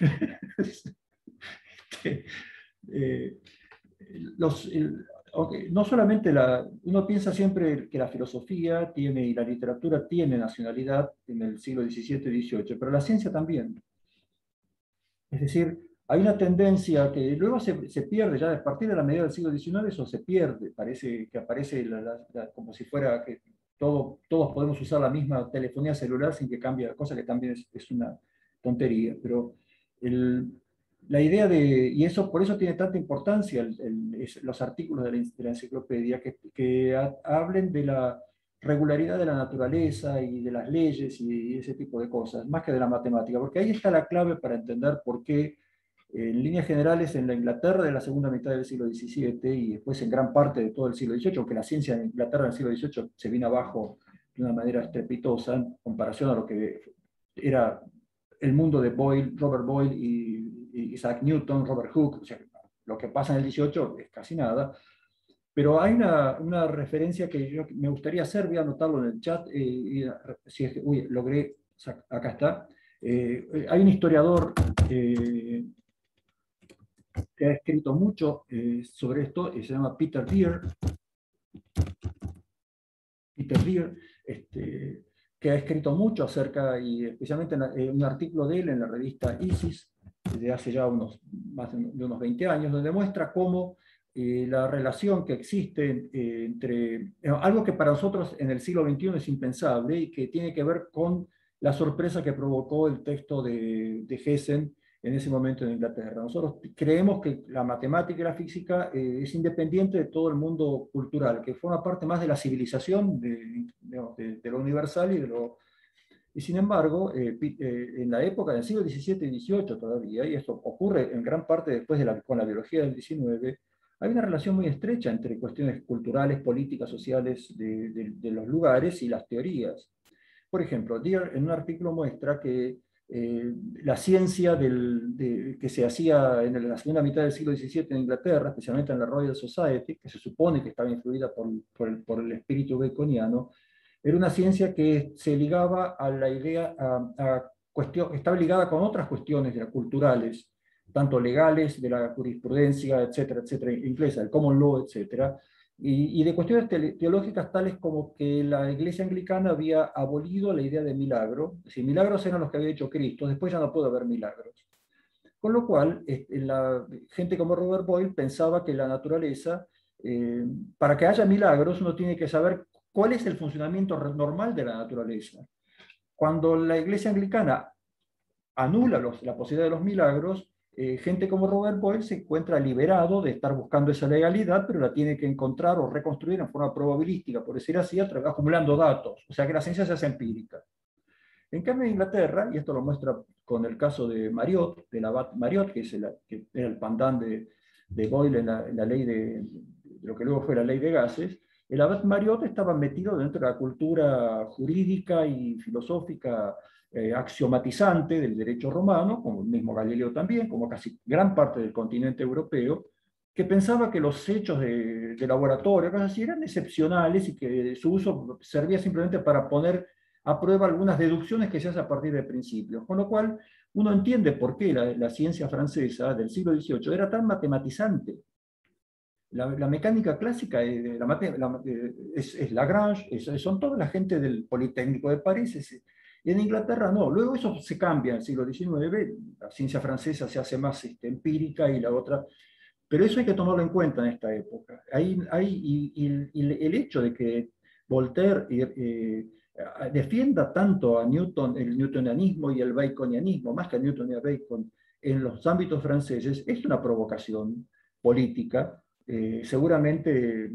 este, eh, los, el, okay, no solamente la, uno piensa siempre que la filosofía tiene y la literatura tiene nacionalidad en el siglo diecisiete y dieciocho, pero la ciencia también. Es decir, hay una tendencia que luego se, se pierde, ya a partir de la medida del siglo diecinueve eso se pierde, parece que aparece la, la, la, como si fuera que todo, todos podemos usar la misma telefonía celular sin que cambie la cosa, que también es, es una tontería, pero el, la idea de, y eso por eso tiene tanta importancia el, el, es, los artículos de la, de la enciclopedia, que, que ha, hablen de la regularidad de la naturaleza y de las leyes y ese tipo de cosas, más que de la matemática, porque ahí está la clave para entender por qué, en líneas generales, en la Inglaterra de la segunda mitad del siglo diecisiete y después en gran parte de todo el siglo dieciocho, aunque la ciencia en Inglaterra del siglo dieciocho se vino abajo de una manera estrepitosa en comparación a lo que era el mundo de Boyle, Robert Boyle y, y Isaac Newton, Robert Hooke, o sea, lo que pasa en el dieciocho es casi nada. Pero hay una, una referencia que yo me gustaría hacer, voy a anotarlo en el chat, eh, y, si es que, uy, logré, acá está. Eh, hay un historiador eh, que ha escrito mucho eh, sobre esto, y se llama Peter Deer, Peter Deer, este, que ha escrito mucho acerca, y especialmente en, en un artículo de él en la revista ISIS, de hace ya unos, más de unos veinte años, donde muestra cómo Eh, la relación que existe eh, entre eh, algo que para nosotros en el siglo veintiuno es impensable y que tiene que ver con la sorpresa que provocó el texto de, de Hessen en ese momento en Inglaterra. Nosotros creemos que la matemática y la física eh, es independiente de todo el mundo cultural, que forma parte más de la civilización, de, de, de lo universal y de lo... Y sin embargo, eh, eh, en la época del siglo diecisiete y dieciocho todavía, y esto ocurre en gran parte después de la, con la biología del diecinueve, hay una relación muy estrecha entre cuestiones culturales, políticas, sociales de, de, de los lugares y las teorías. Por ejemplo, Deer en un artículo muestra que eh, la ciencia del, de, que se hacía en la segunda mitad del siglo diecisiete en Inglaterra, especialmente en la Royal Society, que se supone que estaba influida por, por, el, por el espíritu baconiano, era una ciencia que se ligaba a la idea, a, a cuestión, estaba ligada con otras cuestiones culturales, tanto legales, de la jurisprudencia, etcétera, etcétera, inglesa, el common law, etcétera, y, y de cuestiones teológicas tales como que la Iglesia Anglicana había abolido la idea de milagro, es decir, milagros eran los que había hecho Cristo, después ya no puede haber milagros. Con lo cual, la gente como Robert Boyle pensaba que la naturaleza, eh, para que haya milagros, uno tiene que saber cuál es el funcionamiento normal de la naturaleza. Cuando la Iglesia Anglicana anula los, la posibilidad de los milagros, eh, gente como Robert Boyle se encuentra liberado de estar buscando esa legalidad, pero la tiene que encontrar o reconstruir en forma probabilística, por decir así, acumulando datos. O sea que la ciencia se hace empírica. En cambio, en Inglaterra, y esto lo muestra con el caso de Mariot, del abad Mariot, que, es el, que era el pandán de, de Boyle en la, en la ley de, de lo que luego fue la ley de gases, el abad Mariot estaba metido dentro de la cultura jurídica y filosófica eh, axiomatizante del derecho romano, como el mismo Galileo también, como casi gran parte del continente europeo, que pensaba que los hechos de, de laboratorio, cosas así, eran excepcionales y que su uso servía simplemente para poner a prueba algunas deducciones que se hacen a partir de principios. Con lo cual, uno entiende por qué la, la ciencia francesa del siglo dieciocho era tan matematizante. La, la mecánica clásica eh, la, la, es, es Lagrange, es, son toda la gente del Politécnico de París, es, y en Inglaterra no. Luego eso se cambia en el siglo diecinueve, la ciencia francesa se hace más este, empírica y la otra... Pero eso hay que tomarlo en cuenta en esta época. Hay, hay, y, y, y el hecho de que Voltaire eh, defienda tanto a Newton, el newtonianismo y el baconianismo, más que a Newton y a Bacon, en los ámbitos franceses, es una provocación política, eh, seguramente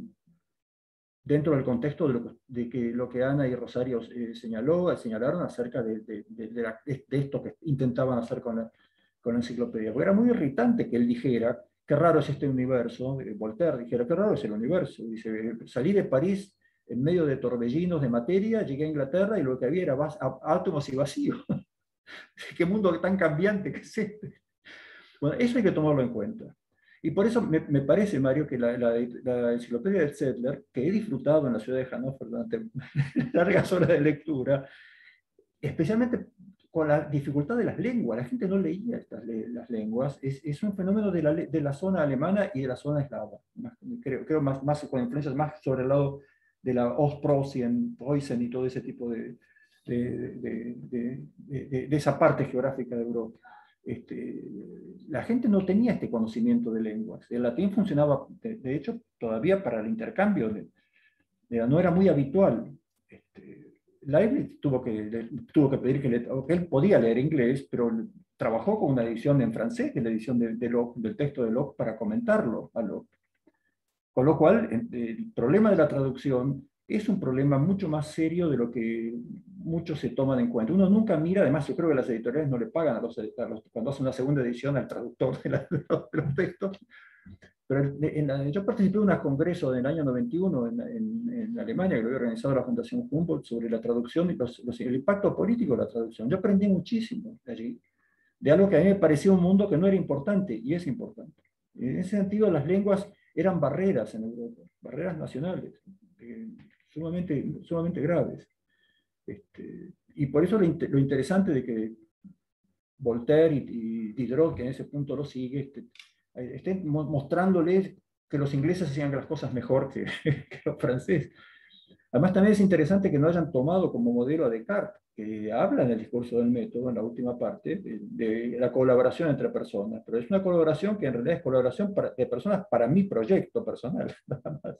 dentro del contexto de, lo, de que lo que Ana y Rosario eh, señaló, señalaron acerca de, de, de, de, la, de esto que intentaban hacer con la, con la enciclopedia. Porque era muy irritante que él dijera, qué raro es este universo, eh, Voltaire dijera, qué raro es el universo. Dice, salí de París en medio de torbellinos de materia, llegué a Inglaterra y lo que había era átomos y vacíos. ¿Qué mundo tan cambiante que es este? Bueno, eso hay que tomarlo en cuenta. Y por eso me, me parece, Mario, que la, la, la enciclopedia de Zettler, que he disfrutado en la ciudad de Hannover durante largas horas de lectura, especialmente con la dificultad de las lenguas, la gente no leía estas, las lenguas, es, es un fenómeno de la, de la zona alemana y de la zona eslava, creo, creo más, más con influencias más sobre el lado de la Ostpreußen, Preußen y todo ese tipo de, de, de, de, de, de esa parte geográfica de Europa. Este, la gente no tenía este conocimiento de lenguas. El latín funcionaba, de, de hecho, todavía para el intercambio, de, de, no era muy habitual. Este, Leibniz tuvo que, tuvo que pedir que, le, que él podía leer inglés, pero trabajó con una edición en francés, que es la edición de, de Locke, del texto de Locke, para comentarlo a Locke. Con lo cual, el problema de la traducción es un problema mucho más serio de lo que muchos se toman en cuenta. Uno nunca mira, además yo creo que las editoriales no le pagan a los, a los cuando hacen una segunda edición al traductor de, la, de, los, de los textos. Pero en la, yo participé en un congreso del año noventa y uno en, en, en Alemania, que lo había organizado la Fundación Humboldt, sobre la traducción y los, los, el impacto político de la traducción. Yo aprendí muchísimo allí, de algo que a mí me parecía un mundo que no era importante, y es importante. En ese sentido, las lenguas eran barreras en Europa, barreras nacionales, eh, sumamente, sumamente graves. Este, y por eso lo, lo interesante de que Voltaire y, y Diderot, que en ese punto lo sigue, este, estén mostrándoles que los ingleses hacían las cosas mejor que, que los franceses. Además, también es interesante que no hayan tomado como modelo a Descartes, que habla en el discurso del método, en la última parte, de, de la colaboración entre personas, pero es una colaboración que en realidad es colaboración para, de personas para mi proyecto personal, nada más.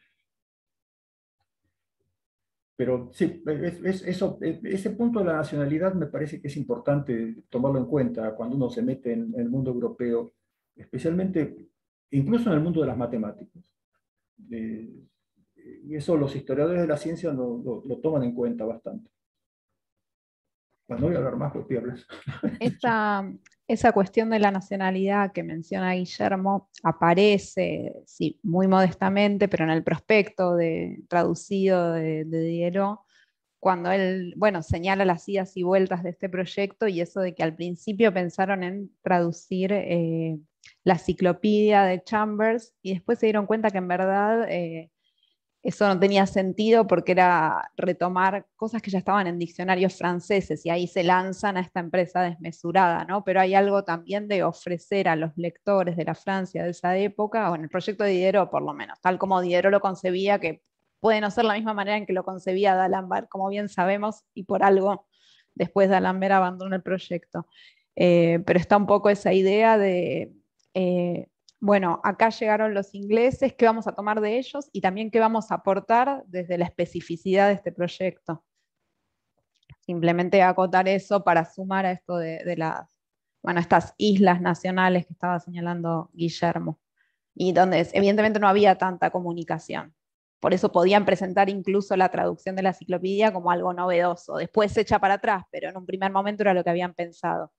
Pero sí, es, es, eso, ese punto de la nacionalidad me parece que es importante tomarlo en cuenta cuando uno se mete en, en el mundo europeo, especialmente, incluso en el mundo de las matemáticas. Eh, y eso los historiadores de la ciencia lo, lo, lo toman en cuenta bastante. Bueno, no voy a hablar más porque hablas. Esa, esa cuestión de la nacionalidad que menciona Guillermo aparece, sí, muy modestamente, pero en el prospecto de, traducido de, de Diderot, cuando él, bueno, señala las idas y vueltas de este proyecto y eso de que al principio pensaron en traducir eh, la enciclopedia de Chambers y después se dieron cuenta que en verdad eh, eso no tenía sentido porque era retomar cosas que ya estaban en diccionarios franceses y ahí se lanzan a esta empresa desmesurada, ¿no? Pero hay algo también de ofrecer a los lectores de la Francia de esa época, o en el proyecto de Diderot por lo menos, tal como Diderot lo concebía, que puede no ser la misma manera en que lo concebía D'Alembert, como bien sabemos, y por algo después D'Alembert abandonó el proyecto. Eh, pero está un poco esa idea de... Eh, bueno, acá llegaron los ingleses, ¿qué vamos a tomar de ellos? Y también qué vamos a aportar desde la especificidad de este proyecto. Simplemente acotar eso para sumar a esto de, de las, bueno, estas islas nacionales que estaba señalando Guillermo, y donde evidentemente no había tanta comunicación. Por eso podían presentar incluso la traducción de la enciclopedia como algo novedoso. Después se echa para atrás, pero en un primer momento era lo que habían pensado.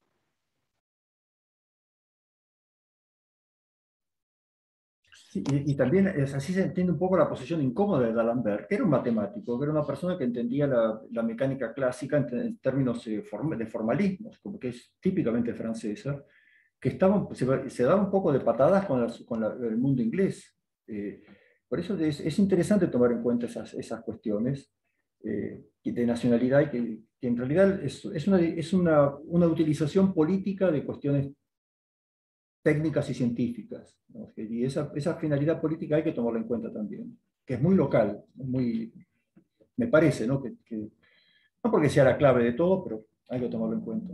Sí, y, y también es, así se entiende un poco la posición incómoda de D'Alembert, que era un matemático, que era una persona que entendía la, la mecánica clásica en, en términos eh, form, de formalismos, como que es típicamente francesa, que estaba, se, se daba un poco de patadas con, la, con la, el mundo inglés. Eh, por eso es, es interesante tomar en cuenta esas, esas cuestiones eh, de nacionalidad, y que, que en realidad es, es, una, es una, una utilización política de cuestiones técnicas y científicas, ¿no? Y esa, esa finalidad política hay que tomarla en cuenta también, que es muy local, muy, me parece, ¿no? Que, que, no porque sea la clave de todo, pero hay que tomarlo en cuenta.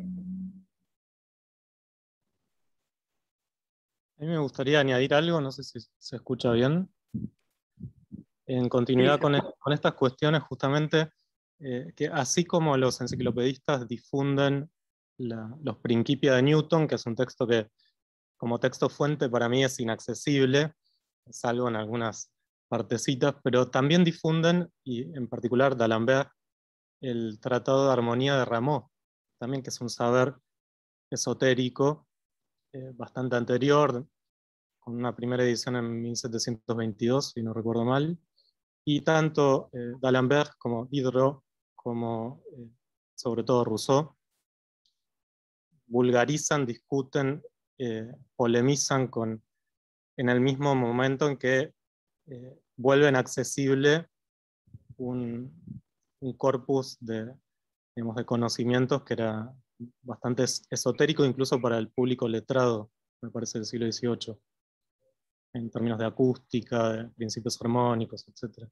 A mí me gustaría añadir algo, no sé si se escucha bien. En continuidad con, con estas cuestiones, justamente, eh, que así como los enciclopedistas difunden la, los Principia de Newton, que es un texto que como texto fuente para mí es inaccesible, salvo en algunas partecitas, pero también difunden, y en particular D'Alembert, el Tratado de Armonía de Rameau, también que es un saber esotérico eh, bastante anterior, con una primera edición en mil setecientos veintidós, si no recuerdo mal, y tanto eh, D'Alembert como Diderot, como eh, sobre todo Rousseau, vulgarizan, discuten eh, polemizan con, en el mismo momento en que eh, vuelven accesible un, un corpus de, digamos, de conocimientos que era bastante esotérico incluso para el público letrado, me parece, del siglo dieciocho, en términos de acústica, de principios armónicos, etcétera.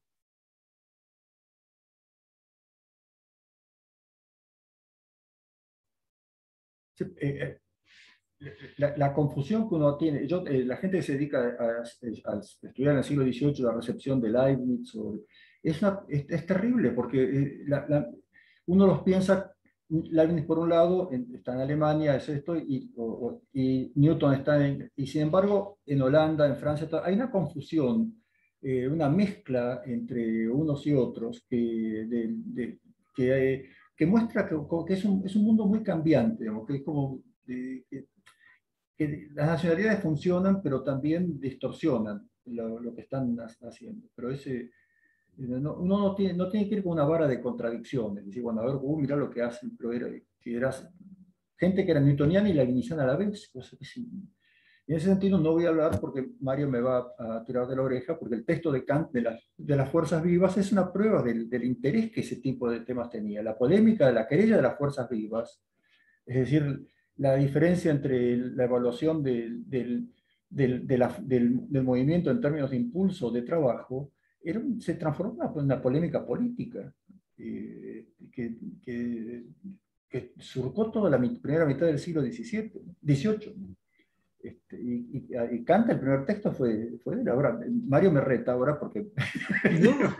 Sí, eh, la, la confusión que uno tiene, yo, eh, la gente que se dedica a, a, a estudiar en el siglo dieciocho la recepción de Leibniz, o, es, una, es, es terrible, porque eh, la, la, uno los piensa, Leibniz por un lado en, está en Alemania, es esto, y, o, y Newton está en, y sin embargo en Holanda, en Francia, hay una confusión, eh, una mezcla entre unos y otros que, de, de, que, eh, que muestra que, que es, un, es un mundo muy cambiante, digamos, que es como... De, que, que las nacionalidades funcionan, pero también distorsionan lo, lo que están haciendo. Pero ese, no, uno no tiene, no tiene que ir con una vara de contradicciones. Decir, bueno, a ver, uh, mira lo que hacen, pero era, que eras gente que era newtoniana y leibniziana a la vez. Cosa que sí. En ese sentido no voy a hablar porque Mario me va a tirar de la oreja, porque el texto de Kant de, la, de las fuerzas vivas es una prueba del, del interés que ese tipo de temas tenía. La polémica de la querella de las fuerzas vivas, es decir, la diferencia entre la evaluación del, del, del, de la, del, del movimiento en términos de impulso de trabajo era, se transformó en una polémica política eh, que, que, que surcó toda la primera mitad del siglo diecisiete, dieciocho. Este, y, y, y Kant, el primer texto fue, fue de él. Ahora, Mario me reta ahora porque... No,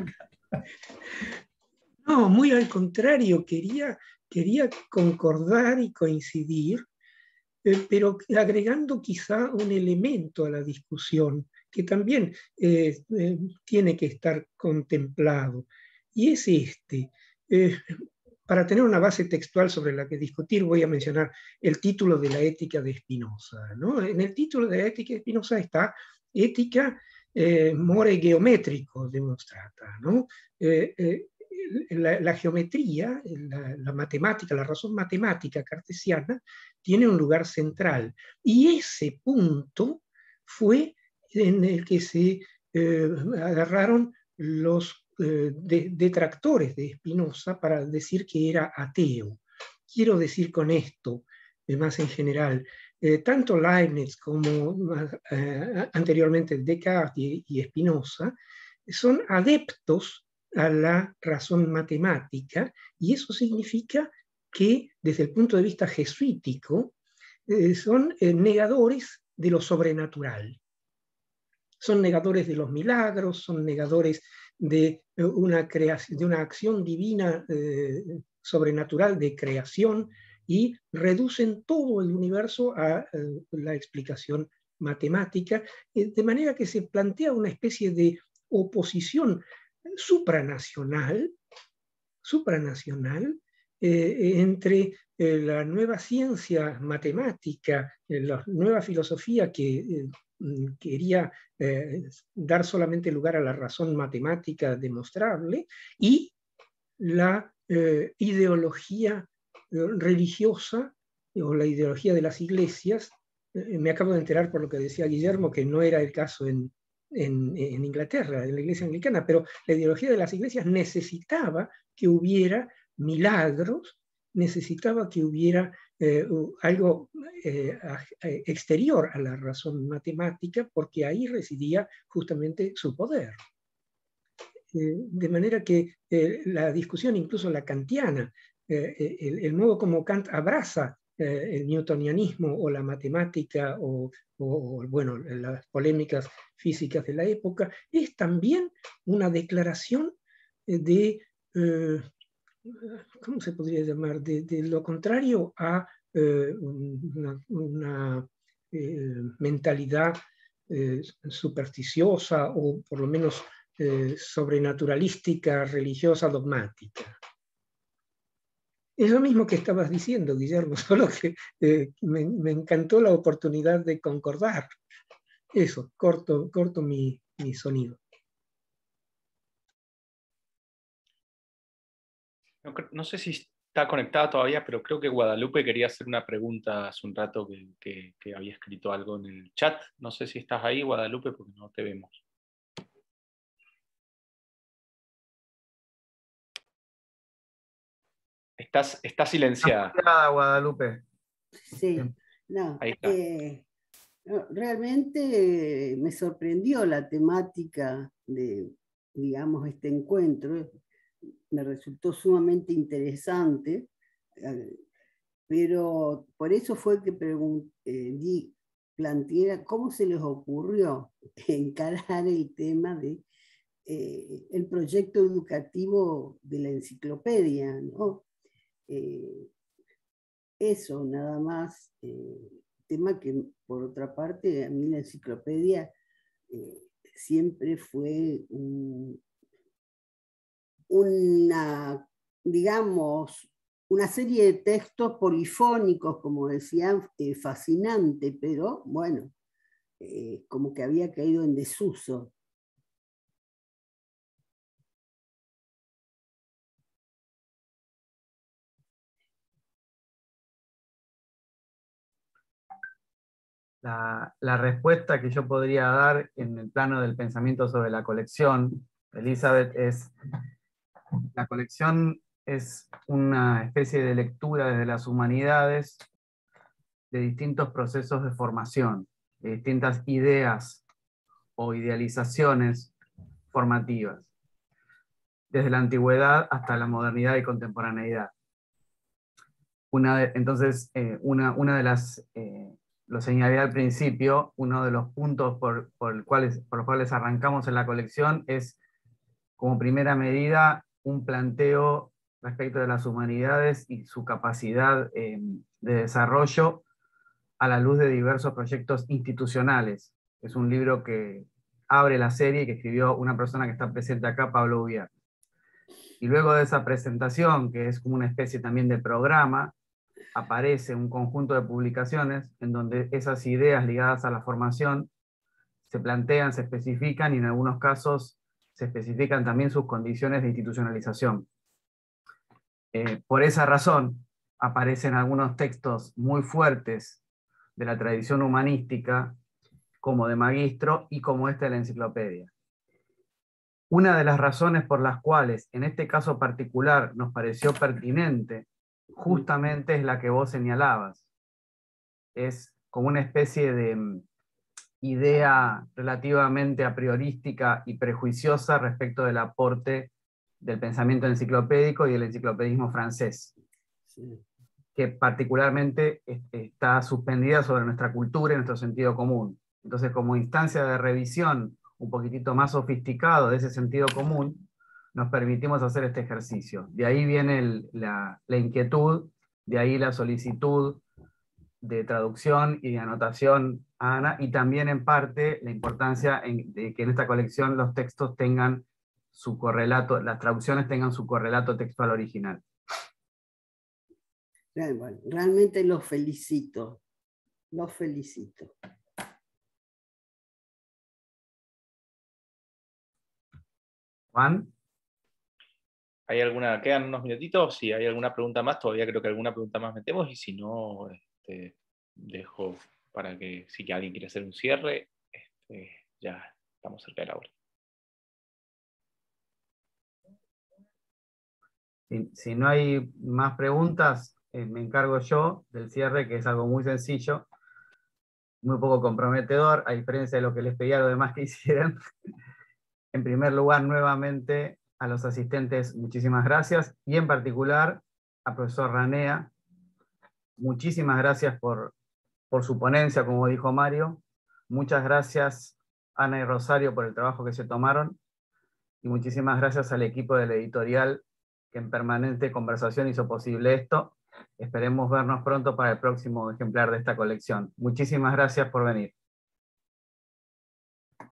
no, muy al contrario, quería, quería concordar y coincidir, eh, pero agregando quizá un elemento a la discusión que también eh, eh, tiene que estar contemplado, y es este. Eh, Para tener una base textual sobre la que discutir, voy a mencionar el título de la Ética de Spinoza, ¿no? En el título de la Ética de Spinoza está Ética eh, more geométrico demostrata, ¿no? Eh, eh, la, la, geometría, la, la matemática, la razón matemática cartesiana tiene un lugar central, y ese punto fue en el que se eh, agarraron los De, detractores de Spinoza para decir que era ateo. Quiero decir con esto, más en general, eh, tanto Leibniz como eh, anteriormente Descartes y, y Spinoza son adeptos a la razón matemática, y eso significa que desde el punto de vista jesuítico eh, son eh, negadores de lo sobrenatural. Son negadores de los milagros, son negadores de una, creación, de una acción divina eh, sobrenatural de creación, y reducen todo el universo a eh, la explicación matemática, eh, de manera que se plantea una especie de oposición supranacional, supranacional eh, entre eh, la nueva ciencia matemática, eh, la nueva filosofía que eh, quería eh, dar solamente lugar a la razón matemática demostrable, y la eh, ideología eh, religiosa o la ideología de las iglesias. Eh, me acabo de enterar por lo que decía Guillermo que no era el caso en, en, en Inglaterra, en la iglesia anglicana, pero la ideología de las iglesias necesitaba que hubiera milagros, necesitaba que hubiera eh, algo eh, exterior a la razón matemática, porque ahí residía justamente su poder. Eh, de manera que eh, la discusión, incluso la kantiana, eh, el, el modo como Kant abraza eh, el newtonianismo o la matemática o, o, bueno, las polémicas físicas de la época, es también una declaración de... Eh, ¿cómo se podría llamar? De, de lo contrario a eh, una, una eh, mentalidad eh, supersticiosa, o por lo menos eh, sobrenaturalística, religiosa, dogmática. Es lo mismo que estabas diciendo, Guillermo, solo que eh, me, me encantó la oportunidad de concordar. Eso, corto, corto mi, mi sonido. No, no sé si está conectada todavía, pero creo que Guadalupe quería hacer una pregunta hace un rato que, que, que había escrito algo en el chat. No sé si estás ahí, Guadalupe, porque no te vemos. Estás, estás silenciada. Está Guadalupe. Sí, no, Ahí está. eh, no, realmente me sorprendió la temática de, digamos, este encuentro. Me resultó sumamente interesante, eh, pero por eso fue que pregunté, eh, di, planteé cómo se les ocurrió encarar el tema de eh, el proyecto educativo de la enciclopedia, ¿no? Eh, eso nada más, eh, tema que por otra parte a mí la enciclopedia eh, siempre fue un, una, digamos, una serie de textos polifónicos, como decían, eh, fascinante, pero bueno, eh, como que había caído en desuso. La, la respuesta que yo podría dar en el plano del pensamiento sobre la colección, Elizabeth, es: la colección es una especie de lectura desde las humanidades de distintos procesos de formación, de distintas ideas o idealizaciones formativas, desde la antigüedad hasta la modernidad y contemporaneidad. Una de, entonces, eh, una, una de las, eh, lo señalé al principio, uno de los puntos por, por, el cuales, por los cuales arrancamos en la colección es, como primera medida, un planteo respecto de las humanidades y su capacidad eh, de desarrollo a la luz de diversos proyectos institucionales. Es un libro que abre la serie que escribió una persona que está presente acá, Pablo Ubier. Y luego de esa presentación, que es como una especie también de programa, aparece un conjunto de publicaciones en donde esas ideas ligadas a la formación se plantean, se especifican y en algunos casos se especifican también sus condiciones de institucionalización. Eh, por esa razón aparecen algunos textos muy fuertes de la tradición humanística, como de Magistro y como este de la enciclopedia. Una de las razones por las cuales en este caso particular nos pareció pertinente justamente es la que vos señalabas. Es como una especie de idea relativamente a priorística y prejuiciosa respecto del aporte del pensamiento enciclopédico y del enciclopedismo francés, sí, que particularmente está suspendida sobre nuestra cultura y nuestro sentido común. Entonces, como instancia de revisión un poquitito más sofisticado de ese sentido común, nos permitimos hacer este ejercicio. De ahí viene el, la, la inquietud, de ahí la solicitud de traducción y de anotación a Ana, y también en parte la importancia en, de que en esta colección los textos tengan su correlato, las traducciones tengan su correlato textual original. Bueno, realmente los felicito, los felicito. Juan. ¿Hay alguna, quedan unos minutitos? Si hay alguna pregunta más, todavía creo que alguna pregunta más metemos, y si no, este, dejo para que, si alguien quiere hacer un cierre, este, ya estamos cerca de la hora. Si, si no hay más preguntas, eh, me encargo yo del cierre, que es algo muy sencillo, muy poco comprometedor, a diferencia de lo que les pedí a los demás que hicieran. En primer lugar, nuevamente, a los asistentes, muchísimas gracias, y en particular a profesor Ranea, muchísimas gracias por, por su ponencia, como dijo Mario. Muchas gracias, Ana y Rosario, por el trabajo que se tomaron, y muchísimas gracias al equipo de la editorial que en permanente conversación hizo posible esto. Esperemos vernos pronto para el próximo ejemplar de esta colección. Muchísimas gracias por venir.